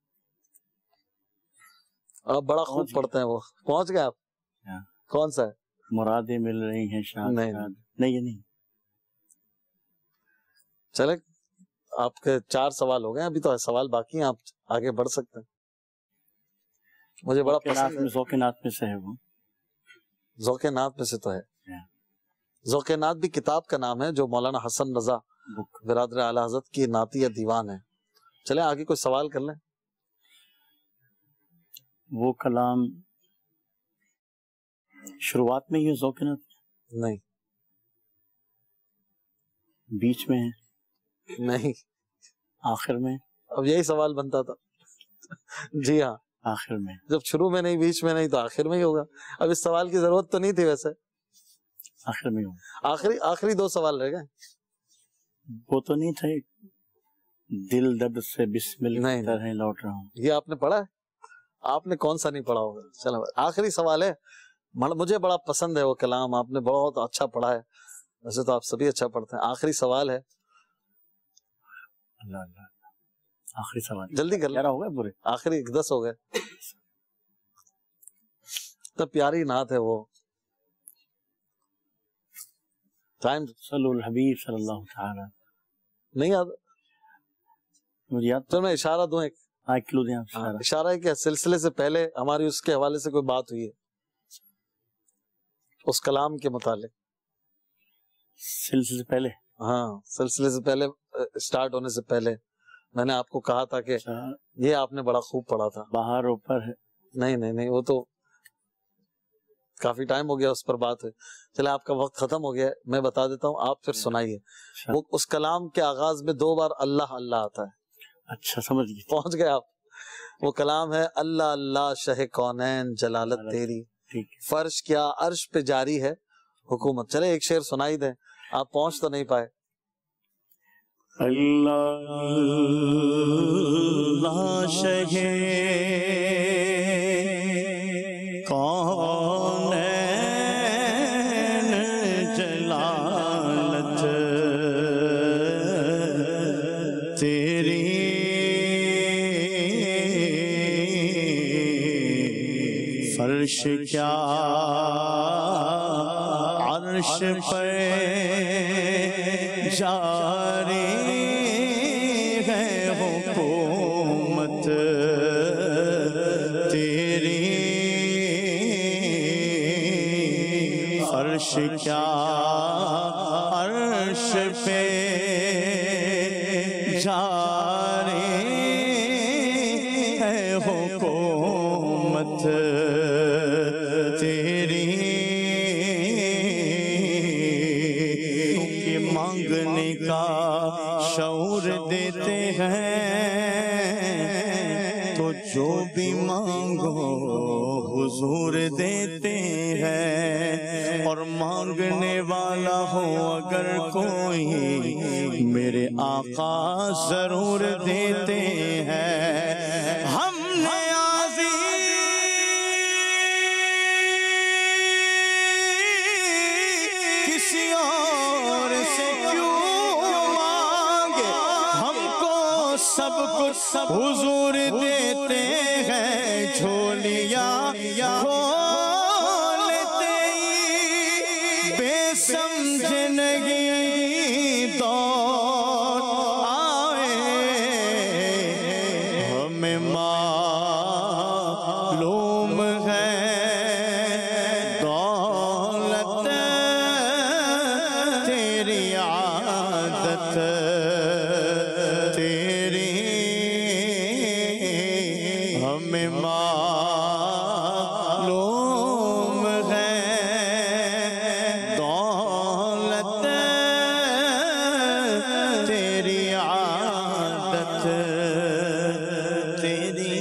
آپ بڑا خوب پڑھتے ہیں. وہ پہنچ گئے آپ؟ کون سا ہے؟ مرادیں مل رہی ہیں شاد. نہیں نہیں یہ نہیں. چلے آپ کے 4 سوال ہو گئے، ابھی تو سوال باقی ہیں، آپ آگے بڑھ سکتے ہیں. مجھے بڑا پسند ہے. ذوق نات میں سے ہے وہ. ذوق نات میں سے تو ہے. ذوق نات بھی کتاب کا نام ہے جو مولانا حسن رضا برادر اعلی حضرت کی نعتیہ دیوان ہے. چلیں آگے کوئی سوال کر لیں. وہ کلام شروعات میں ہی ذوق نات نہیں، بیچ میں ہے نہیں، آخر میں. اب یہی سوال بنتا تھا. جی ہاں، آخر میں. جب شروع میں نہیں، بیچ میں نہیں، تو آخر میں ہی ہوگا. اب اس سوال کی ضرورت تو نہیں تھی ویسے. آخر میں ہوگا. آخری 2 سوال رہ گئے. وہ تو نہیں تھے دل درد سے بسم اللہ نہیں، طرح لوٹ رہا ہوں. یہ آپ نے پڑھا ہے؟ آپ نے کون سا نہیں پڑھا ہوگا. چلو آخری سوال ہے. مجھے بڑا پسند ہے وہ کلام، آپ نے بہت اچھا پڑھا ہے. ویسے تو آپ سبھی اچھا پڑھتے ہیں. آخری سوال ہے. اللہ اللہ. آخری سوال جلدی کر لیں. ہو گئے پورے. آخری 10 ہو گئے. تو پیاری نعت ہے وہ. ٹائم صلی الحبیب صلی اللہ تعالی. نہیں یاد مجھے یاد تو میں اشارہ دوں ایک. کلو دیں. اشارہ ہے کہ سلسلے سے پہلے ہماری اس کے حوالے سے کوئی بات ہوئی ہے اس کلام کے متعلق. سلسلے سے پہلے؟ ہاں، سلسلے سے پہلے، سٹارٹ ہونے سے پہلے میں نے آپ کو کہا تھا کہ یہ آپ نے بڑا خوب پڑھا تھا. باہر اوپر ہے. نہیں، وہ تو کافی ٹائم ہو گیا اس پر بات ہوئی. چلے آپ کا وقت ختم ہو گیا، میں بتا دیتا ہوں، آپ پھر سنائیے. وہ اس کلام کے آغاز میں 2 بار اللہ اللہ آتا ہے. اچھا سمجھ گئے، پہنچ گئے آپ. وہ کلام ہے اللہ اللہ شہ کونین جلالت تیری، فرش کیا عرش پہ جاری ہے حکومت. چلے ایک شعر سنائی دیں، آپ پہنچ تو نہیں پائے. اللہ اللہ شہ کونین جلالت تیری، فرش کیا عرش پر جاری ہے حکومت تیری، فرش کیا عرش پہ جاری ہے حکومت تیری. مانگنے کا شعور دیتے ہیں تو جو بھی مانگو حضور دیتے ہیں، اور مانگنے والا ہو اگر کوئی میرے آقا ضرور دیتے ہیں. ہم نے کسی اور سے کیوں مانگے، ہم کو سب کچھ حضور دیتے ہیں. جھولیاں کھولتے ہی بے سمجھ نہیں دوڑ آئے، ہمیں معلوم ہے دولت تیری عادت تیری، ہمیں معلوم ہے دولت تیری عادت تیری.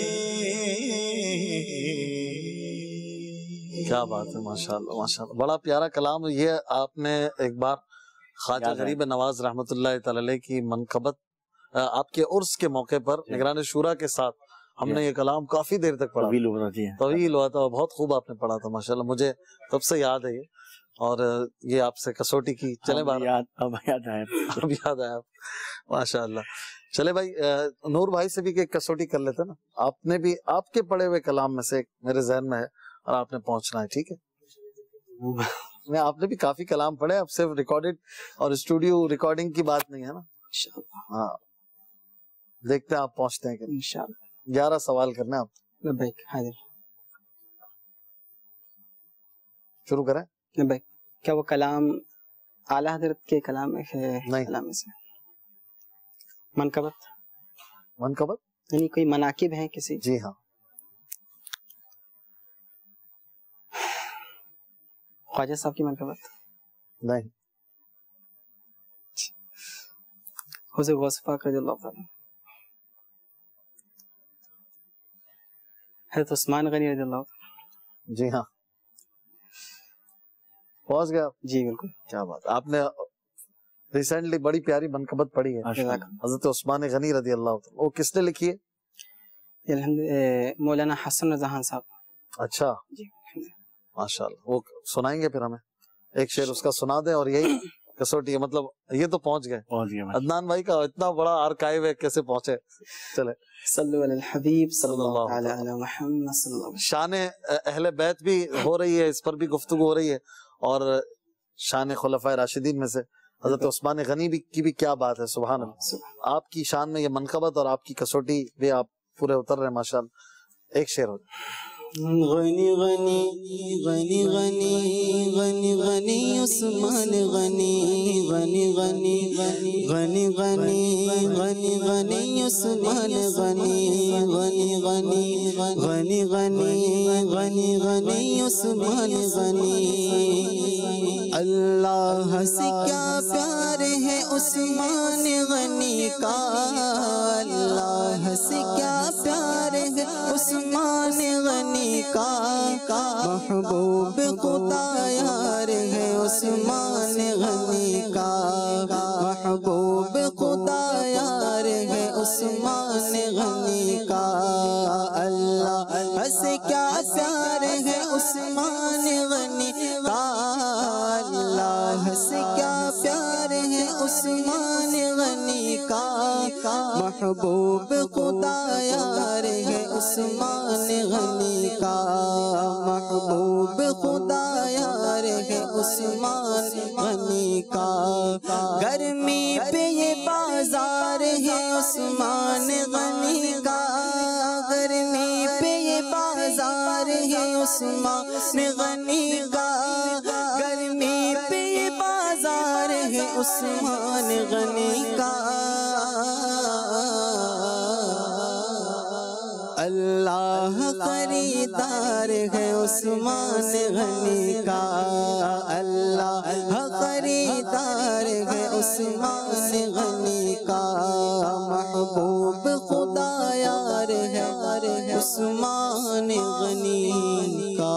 کیا بات ہے، ماشاءاللہ ماشاءاللہ، بڑا پیارا کلام. یہ آپ نے ایک بار خواجہ غریب نواز رحمۃ اللہ تعالی علیہ کی منقبت آپ کے عرس کے موقع پر نگران شورا کے ساتھ ہم نے یہ کلام کافی دیر تک پڑھا. طویل ہوا تھا، بہت خوب آپ نے پڑھا تھا ماشاءاللہ. مجھے تب سے یاد ہے یہ، اور یہ آپ سے کسوٹی کی. چلے بار اب یاد آیا ماشاءاللہ. چلے بھائی، نور بھائی سے بھی ایک کسوٹی کر لیتے نا. آپ نے بھی آپ کے پڑھے ہوئے کلام میں سے ایک میرے ذہن میں ہے اور آپ نے پہنچنا ہے. ٹھیک ہے، میں آپ نے بھی کافی کلام پڑھے, اب صرف ریکارڈڈ اور اسٹوڈیو ریکارڈنگ کی بات نہیں ہے نا. ہاں دیکھتے ہیں آپ پہنچتے ہیں کہ انشاءاللہ. 11 سوال کرنے آپ. لبیک حاضر. شروع کریں. لبیک. کیا وہ کلام اعلیٰ حضرت کے کلام ہے؟ نہیں. کلام سے منقبت یعنی کوئی مناقب ہیں کسی؟ جی ہاں. خواجہ صاحب کی منقبت؟ نہیں. حضرت غوث پاک رضی اللہ تعالیٰ. حضرت عثمان غنی رضی اللہ تعالیٰ. جی ہاں پہنچ گیا. جی بالکل. کیا بات. آپ نے ریسنٹلی بڑی پیاری منقبت پڑھی ہے حضرت عثمان غنی رضی اللہ عنہ. وہ کس نے لکھی ہے؟ مولانا حسن رضا خان صاحب. اچھا جی ماشاءاللہ. وہ سنائیں گے پھر ہمیں ایک شعر اس کا سنا دیں. اور یہی کسوٹی ہے, مطلب یہ تو پہنچ گئے. عدنان بھائی کا اتنا بڑا آرکائیو ہے, کیسے پہنچے. چلے صلو علی الحبیب صلی اللہ علیہ محمد صلی اللہ علیہ وسلم. شان اہل بیت بھی ہو رہی ہے, اس پر بھی گفتگو ہو رہی ہے, اور شان خلفائے راشدین میں سے حضرت عثمان غنی کی بھی کیا بات ہے. سبحان اللہ. آپ کی شان میں یہ منقبت اور آپ کی کسوٹی بھی آپ پورے اتر رہے ہیں ماشاءاللہ. ایک شعر ہو. غنی غنی غنی غنی غنی غنی عثمان غنی غنی غنی غنی غنی غنی غنی عثمان غنی غنی غنی غنی غنی غنی غنی عثمان غنی. اللہ سے کیا پیار ہے عثمان غنی کا, اللہ سے کیا پیار ہے عثمان غنی کا, محبوب خدا یار ہے عثمان غنی کا, محبوب خدا یار ہے عثمان غنی کا. اللہ سے کیا پیار ہے عثمان غنی کا, اللہ سے کیا پیار ہے عثمان غنی کا, محبوب خدا یار ہے عثمان غنی کا, محبوب خدا یار ہے عثمان غنی کا. گرمی پہ یہ بازار ہے عثمان غنی کا, گرمی پہ یہ بازار ہے عثمان غنی کا, گرمی پہ یہ بازار ہے عثمان غنی کا. اللہ خریدار ہے عثمان غنی کا, اللہ خریدار ہے عثمان غنی کا, محبوب خدا یار ہے عثمان غنی کا.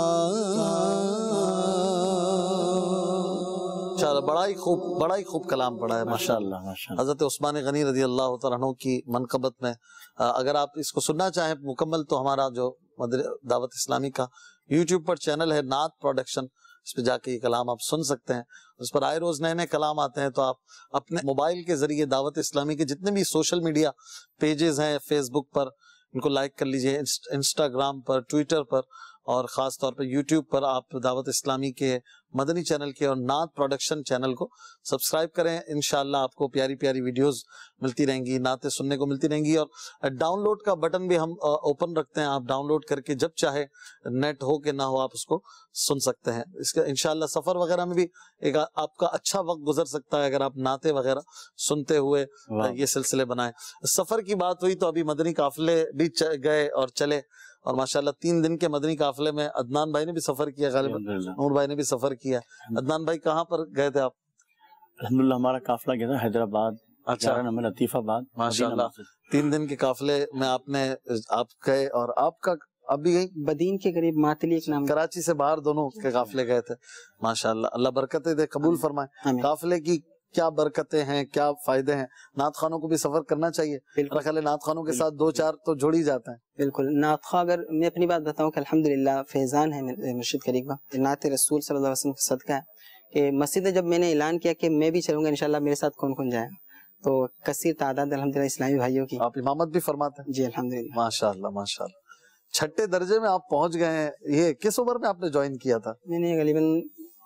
بڑا ہی خوب کلام پڑھا ہے ماشاءاللہ. حضرت عثمان غنی رضی اللہ تعالیٰ عنہ کی منقبت میں اگر آپ اس کو سننا چاہیں مکمل تو ہمارا جو دعوت اسلامی کا یوٹیوب پر چینل ہے نعت پروڈکشن, اس پہ جا کے یہ کلام آپ سن سکتے ہیں. اس پر آئے روز نئے نئے کلام آتے ہیں, تو آپ اپنے موبائل کے ذریعے دعوت اسلامی کے جتنے بھی سوشل میڈیا پیجز ہیں, فیس بک پر ان کو لائک کر لیجئے, انسٹاگرام پر, ٹویٹر پر, اور خاص طور پر یوٹیوب پر آپ دعوت اسلامی کے مدنی چینل کے اور نعت پروڈکشن چینل کو سبسکرائب کریں. انشاءاللہ آپ کو پیاری پیاری ویڈیوز ملتی رہیں گی, نعتیں سننے کو ملتی رہیں گی. اور ڈاؤن لوڈ کا بٹن بھی ہم اوپن رکھتے ہیں, آپ ڈاؤن لوڈ کر کے جب چاہے, نیٹ ہو کہ نہ ہو, آپ اس کو سن سکتے ہیں. اس کا انشاءاللہ سفر وغیرہ میں بھی ایک آپ کا اچھا وقت گزر سکتا ہے اگر آپ نعتیں وغیرہ سنتے ہوئے یہ سلسلے بنائیں. سفر کی بات ہوئی تو ابھی مدنی قافلے بھی گئے اور چلے, اور ماشاءاللہ 3 دن کے مدنی قافلے میں عدنان بھائی نے بھی سفر کیا, غالباً نور بھائی نے بھی سفر کیا. عدنان بھائی کہاں پر گئے تھے آپ؟ الحمدللہ ہمارا قافلہ گیا تھا حیدرآباد, اچھا نمبر لطیف آباد. ماشاءاللہ 3 دن کے قافلے میں آپ گئے, اور آپ کا اب بھی گئی بدین کے قریب ماتلی ایک نام, کراچی سے باہر دونوں کے قافلے گئے تھے. ماشاءاللہ اللہ برکتیں دے, قبول فرمائے. قافلے کی کیا برکتیں ہیں, کیا فائدے ہیں. نعت خانوں کو بھی سفر کرنا چاہیے, میرا خیال ہے نعت خانوں کے ساتھ 2-4 تو جوڑ ہی جاتے ہیں. بالکل. نعت خواہ, اگر میں اپنی بات بتاؤں کہ الحمدللہ فیضان ہے مرشد کریم کا, نعت رسول صلی اللہ علیہ وسلم کا صدقہ ہے کہ مسجد جب میں نے اعلان کیا کہ میں بھی چلوں گا انشاءاللہ, میرے ساتھ کون کون جائے گا, تو کثیر تعداد الحمدللہ اسلامی بھائیوں کی. آپ امامت بھی فرماتے ہیں؟ جی الحمدللہ. ماشاءاللہ ماشاءاللہ. 6 درجے میں آپ پہنچ گئے ہیں. یہ کس عمر میں آپ نے جوائن کیا تھا؟ میں نے غالباً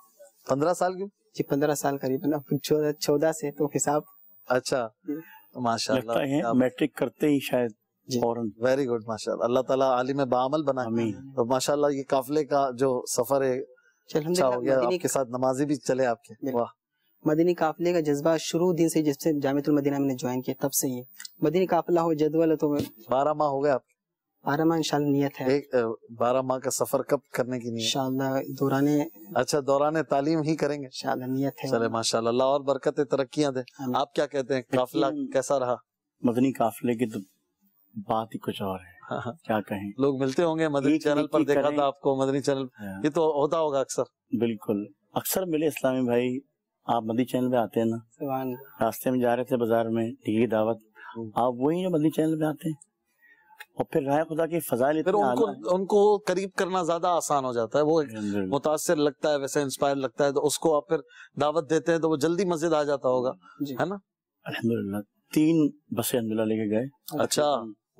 15 سال کی؟ جی 15 سال قریب، 14 سے تو حساب. اچھا ماشاء لگتا ہے اللہ، میٹرک کرتے ہی شاید فوراً. ویری گڈ ماشاء اللہ. اللہ تعالیٰ عالم بعمل بنائے. آمین. تو ماشاء اللہ یہ قافلے کا جو سفر ہے اچھا ہو گیا، آپ کے ساتھ نمازی بھی چلے آپ کے. واہ. مدنی قافلے کا جذبہ شروع دن سے، جب سے جامعۃ المدینہ میں نے جوائن کیا تب سے ہی مدنی قافلہ ہو جدول تو 12 ماہ ہو گئے آپ کے؟ 12 ماہ انشاءاللہ نیت ہے. ایک 12 ماہ کا سفر کب کرنے کی نیت؟ انشاءاللہ دوران اچھا دوران تعلیم ہی کریں گے انشاءاللہ نیت ہے. چلے ماشاء اللہ، اللہ اور برکت ترقیاں دے. آپ کیا کہتے ہیں، قافلہ کیسا رہا؟ مدنی قافلے کی تو بات ہی کچھ اور ہے، کیا کہیں. لوگ ملتے ہوں گے مدنی چینل پر، دیکھا تھا آپ کو مدنی چینل، یہ تو ہوتا ہوگا اکثر. بالکل اکثر ملے اسلامی بھائی. آپ مدنی چینل پہ آتے ہیں نا، سبحان راستے میں جا رہے تھے بازار میں ڈگری دعوت، آپ وہی جو مدنی چینل پہ آتے ہیں، اور پھر رائے خدا کی فضائل پھر ان کو قریب کرنا زیادہ آسان ہو جاتا ہے. وہ متاثر لگتا ہے، ویسے انسپائر لگتا ہے، تو اس کو آپ پھر دعوت دیتے ہیں تو وہ جلدی مسجد آ جاتا ہوگا، ہے نا؟ الحمدللہ 3 بسیں الحمدللہ لے کے گئے. اچھا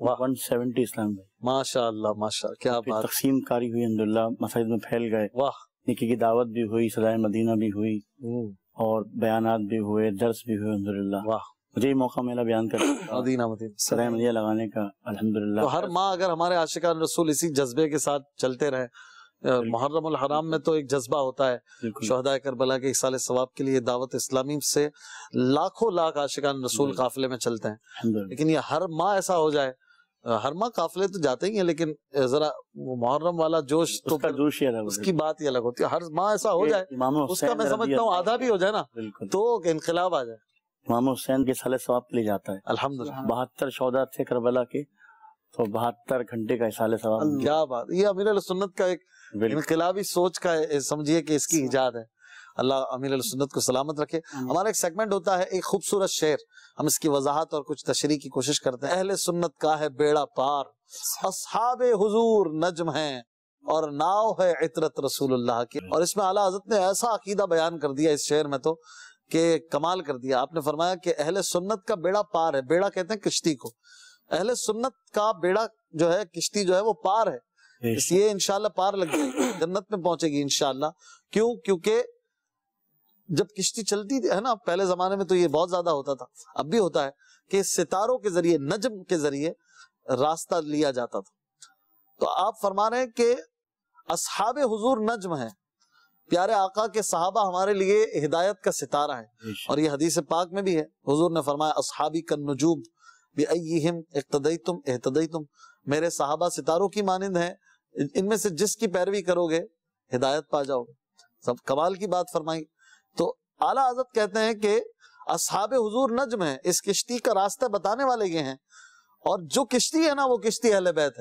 170 اسلام بھائی ماشاء اللہ ماشاء اللہ، کیا بات. تقسیم کاری ہوئی الحمدللہ، مساجد میں پھیل گئے. واہ. نکی کی دعوت بھی ہوئی، صدائے مدینہ بھی ہوئی، اور بیانات بھی ہوئے، درس بھی ہوئے الحمدللہ. واہ. مجھے موقع ملا بیان کرنے مدینہ صدائے مدینہ لگانے کا الحمدللہ. تو ہر ماہ اگر ہمارے عاشقان رسول اسی جذبے کے ساتھ چلتے رہے، محرم الحرام میں تو ایک جذبہ ہوتا ہے شہداء کربلا کے ایصال ثواب کے لیے، دعوت اسلامی سے لاکھوں لاکھ عاشقان رسول قافلے میں چلتے ہیں. لیکن یہ ہر ماہ ایسا ہو جائے، ہر ماہ قافلے تو جاتے ہی ہیں، لیکن ذرا محرم والا جوش تو اس کی بات ہی الگ ہوتی ہے. ہر ماہ ایسا ہو جائے اس کا میں سمجھتا ہوں آدھا بھی ہو جائے نا تو انقلاب آ جائے. امام حسین کے ایصال ثواب کے لیے جاتا ہے الحمدللہ. 72 شہداء تھے کربلا کے، تو 72 گھنٹے کا ایصال ثواب. کیا بات. یہ امیر علیہ سنت کا ایک انقلابی سوچ کا سمجھیے کہ اس کی ایجاد ہے. اللہ امیر علیہ سنت کو سلامت رکھے. ہمارا ایک سیگمنٹ ہوتا ہے ایک خوبصورت شعر، ہم اس کی وضاحت اور کچھ تشریح کی کوشش کرتے ہیں. اہل سنت کا ہے بیڑا پار، اصحاب حضور نجم ہیں، اور ناؤ ہے عطرت رسول اللہ کی. اور اس میں اعلیٰ حضرت نے ایسا عقیدہ بیان کر دیا اس شعر میں تو کہ کمال کر دیا. آپ نے فرمایا کہ اہل سنت کا بیڑا پار ہے. بیڑا کہتے ہیں کشتی کو. اہل سنت کا بیڑا جو ہے، کشتی جو ہے وہ پار ہے. اس لیے انشاءاللہ پار لگ جائے گی، جنت میں پہنچے گی انشاءاللہ. کیوں؟ کیونکہ جب کشتی چلتی ہے نا، پہلے زمانے میں تو یہ بہت زیادہ ہوتا تھا، اب بھی ہوتا ہے کہ ستاروں کے ذریعے، نجم کے ذریعے راستہ لیا جاتا تھا. تو آپ فرما رہے ہیں کہ اصحاب حضور نجم ہیں، پیارے آقا کے صحابہ ہمارے لیے ہدایت کا ستارہ ہے. اور یہ حدیث پاک میں بھی ہے، حضور نے فرمایا اصحابی کالنجوم بأیہم اقتدیتم اہتدیتم، میرے صحابہ ستاروں کی مانند ہیں، ان میں سے جس کی پیروی کرو گے ہدایت پا جاؤ گے. سب کمال کی بات فرمائی. تو اعلیٰ حضرت کہتے ہیں کہ اصحاب حضور نجم ہیں، اس کشتی کا راستہ بتانے والے یہ ہیں، اور جو کشتی ہے نا وہ کشتی اہل بیت ہے.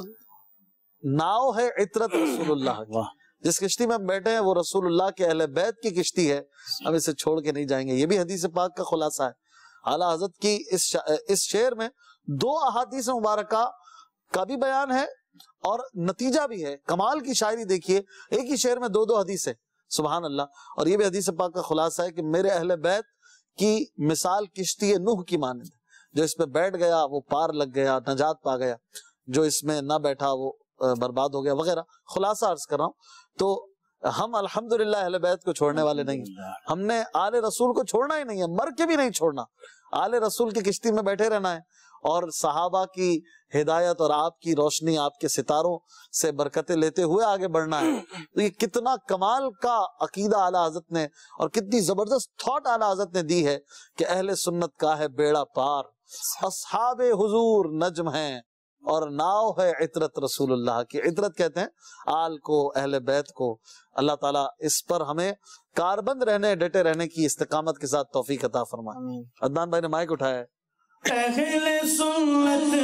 ناؤ ہے عطرت رسول اللہ کی. جس کشتی میں ہم بیٹھے ہیں وہ رسول اللہ کے اہل بیت کی کشتی ہے، ہم اسے چھوڑ کے نہیں جائیں گے. یہ بھی حدیث پاک کا خلاصہ ہے. اعلیٰ حضرت کی اس شعر میں 2 احادیث مبارکہ کا بھی بیان ہے اور نتیجہ بھی ہے. کمال کی شاعری دیکھیے، ایک ہی شعر میں 2 حدیث ہے، سبحان اللہ. اور یہ بھی حدیث پاک کا خلاصہ ہے کہ میرے اہل بیت کی مثال کشتی نوح کی مانند ہے. جو اس پہ بیٹھ گیا وہ پار لگ گیا، نجات پا گیا، جو اس میں نہ بیٹھا وہ برباد ہو گیا وغیرہ. خلاصہ عرض کر رہا ہوں. تو ہم الحمدللہ اہل بیت کو چھوڑنے والے نہیں ہیں. ہم نے آل رسول کو چھوڑنا ہی نہیں ہے، مر کے بھی نہیں چھوڑنا. آل رسول کی کشتی میں بیٹھے رہنا ہے اور صحابہ کی ہدایت اور آپ کی روشنی، آپ کے ستاروں سے برکتیں لیتے ہوئے آگے بڑھنا ہے. تو یہ کتنا کمال کا عقیدہ اعلیٰ حضرت نے اور کتنی زبردست تھاٹ اعلیٰ حضرت نے دی ہے کہ اہل سنت کا ہے بیڑا پار، اصحاب حضور نجم ہیں، اور ناؤ ہے عطرت رسول اللہ کی. عطرت کہتے ہیں آل کو، اہل بیت کو. اللہ تعالیٰ اس پر ہمیں کاربند رہنے، ڈٹے رہنے کی استقامت کے ساتھ توفیق عطا فرمائے. عدنان بھائی نے مائک اٹھایا ہے. اہل سنت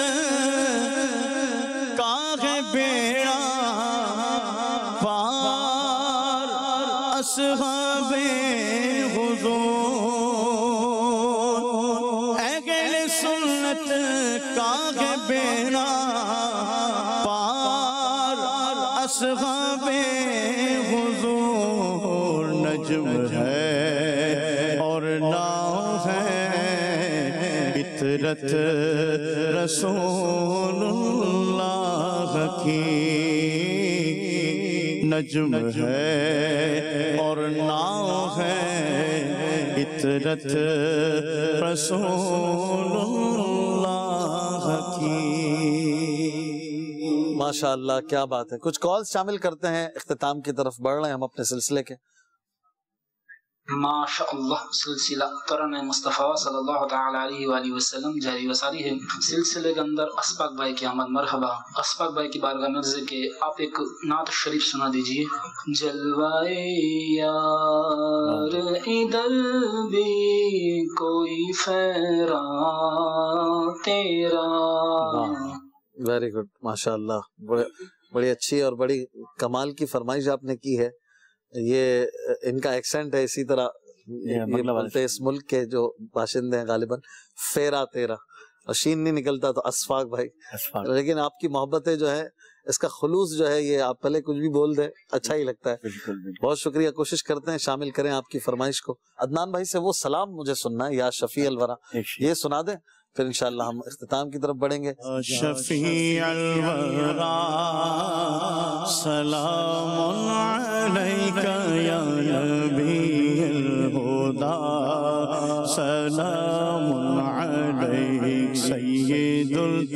کا ہے بیڑا پار، اصحاب حضور. اہل سنت کا ہے بیڑا پار، اصحاب حضور نجم ہے اور ناؤ ہے عطرت رسول اللہ کی. نجم ہے اور فطرت رسول اللہ کی۔ ماشاءاللہ کیا بات ہے. کچھ کالز شامل کرتے ہیں، اختتام کی طرف بڑھ رہے ہیں ہم اپنے سلسلے کے. ماشاء اللہ سلسلہ قرآن مصطفیٰ صلی اللہ تعالی علیہ وآلہ وسلم جاری وساری ہے. سلسلے کے اندر اسپاک بھائی کی آمد مرحبا. اسپاک بھائی کی بارگاہ میں عرض ہے کہ آپ ایک نعت شریف سنا دیجئے. جلوائے یار ادھر بھی کوئی فیران تیرا. ویری گڈ ماشاءاللہ. بڑی اچھی اور بڑی کمال کی فرمائش آپ نے کی ہے. یہ ان کا ایکسنٹ ہے اسی طرح یہ بولتے اس ملک کے جو باشندے ہیں غالباً. فیرا تیرا اور شین نہیں نکلتا تو اسفاق بھائی. لیکن آپ کی محبتیں جو ہے اس کا خلوص جو ہے یہ آپ پہلے کچھ بھی بول دیں اچھا ہی لگتا ہے. بہت شکریہ. کوشش کرتے ہیں شامل کریں آپ کی فرمائش کو. عدنان بھائی سے وہ سلام مجھے سننا ہے، یا شفیع الورا، یہ سنا دیں پھر انشاءاللہ ہم اختتام کی طرف بڑھیں گے. شفیع الورا سلام علیک یا نبی الہدی، سلام علیک سید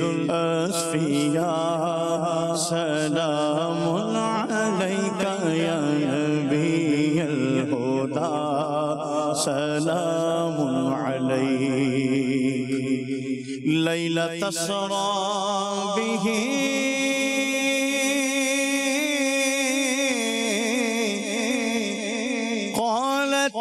الاصفیاء، سلام علیک یا نبی الہدی، سلام علیک. لیلۃ اسری بہ قالت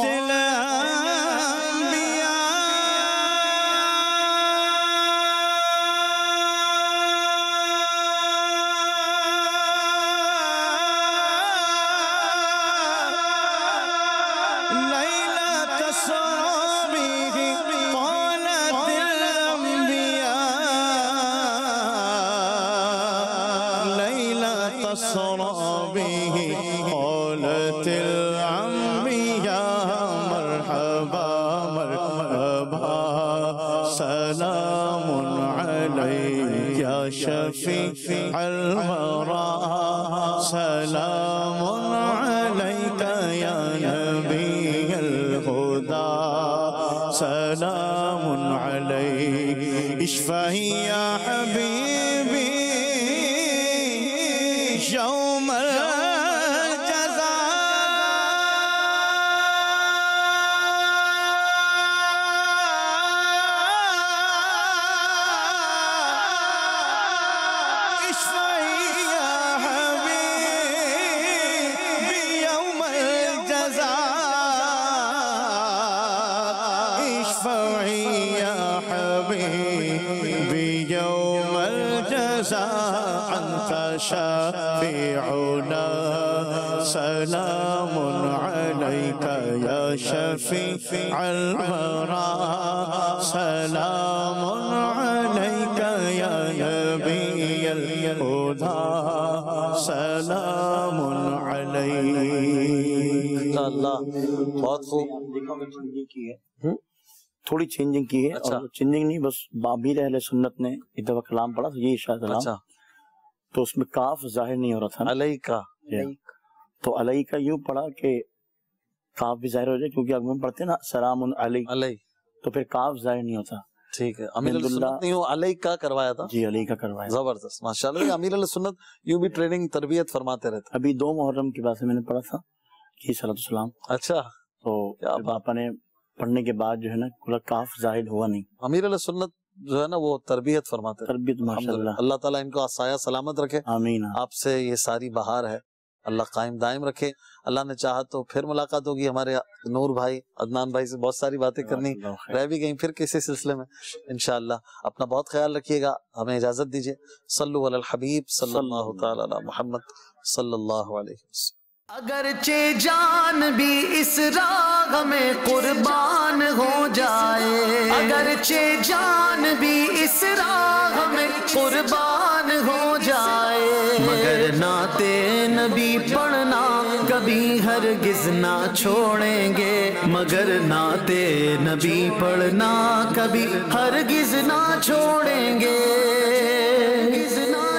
قالت الانبیاء مرحبا مرحبا، سلام علیک یا شفیع الورا، سلام علیک یا نبی الہدی، سلام علیک. اشفعی یا حبیبی یوم الجزا، اشفعی یا حبیبی یوم الجزا، اشفعی یا حبیبی یوم الجزا، انت شفیعنا، سلام علیک یا شفیع الورا، سلام علیک یا نبی الہدی، سلام علیک. اللہ بہت خوب. تھوڑی چینجنگ کی ہے. اور چینجنگ نہیں، بس بابیر اہل سنت نے ایک دفعہ کلام پڑھا تو یہ ارشاد کلام، تو اس میں کاف ظاہر نہیں ہو رہا تھا علیکہ، تو علیکہ یوں پڑھا کہ کاف بھی ظاہر ہو جائے، کیونکہ اگر ہم پڑھتے ہیں نا سلام علیک تو پھر کاف ظاہر نہیں ہوتا. ٹھیک ہے. امیر السنت نے یوں علیکہ کروایا تھا. جی علیکہ کروایا. زبردست ماشاءاللہ. امیر السنت یوں بھی ٹریننگ تربیت فرماتے رہتے. ابھی 2 محرم کی بات سے میں نے پڑھا تھا یہ صلاۃ السلام. اچھا. تو پاپا نے پڑھنے کے بعد جو ہے نا کاف ظاہر ہوا نہیں. امیر السنت جو ہے نا وہ تربیت فرماتے. تربیت ماشاءاللہ. اللہ تعالیٰ ان کو سایہ سلامت رکھے. آمین. آپ سے یہ ساری بہار ہے اللہ قائم دائم رکھے. اللہ نے چاہا تو پھر ملاقات ہوگی. ہمارے نور بھائی عدنان بھائی سے بہت ساری باتیں کرنی رہ بھی گئیں، پھر کسی سلسلے میں انشاءاللہ. اپنا بہت خیال رکھیے گا. ہمیں اجازت دیجیے. صلو علی الحبیب صلی اللہ تعالی علی محمد صلی اللہ علیہ وسلم. اگرچہ جان بھی اس راہ میں قربان ہو جائے، اگرچہ جان بھی اس راہ میں قربان ہو جائے، مگر نعتِ نبی پڑھنا کبھی ہرگز نہ چھوڑیں گے، مگر نعتِ نبی پڑھنا کبھی ہرگز نہ چھوڑیں گے.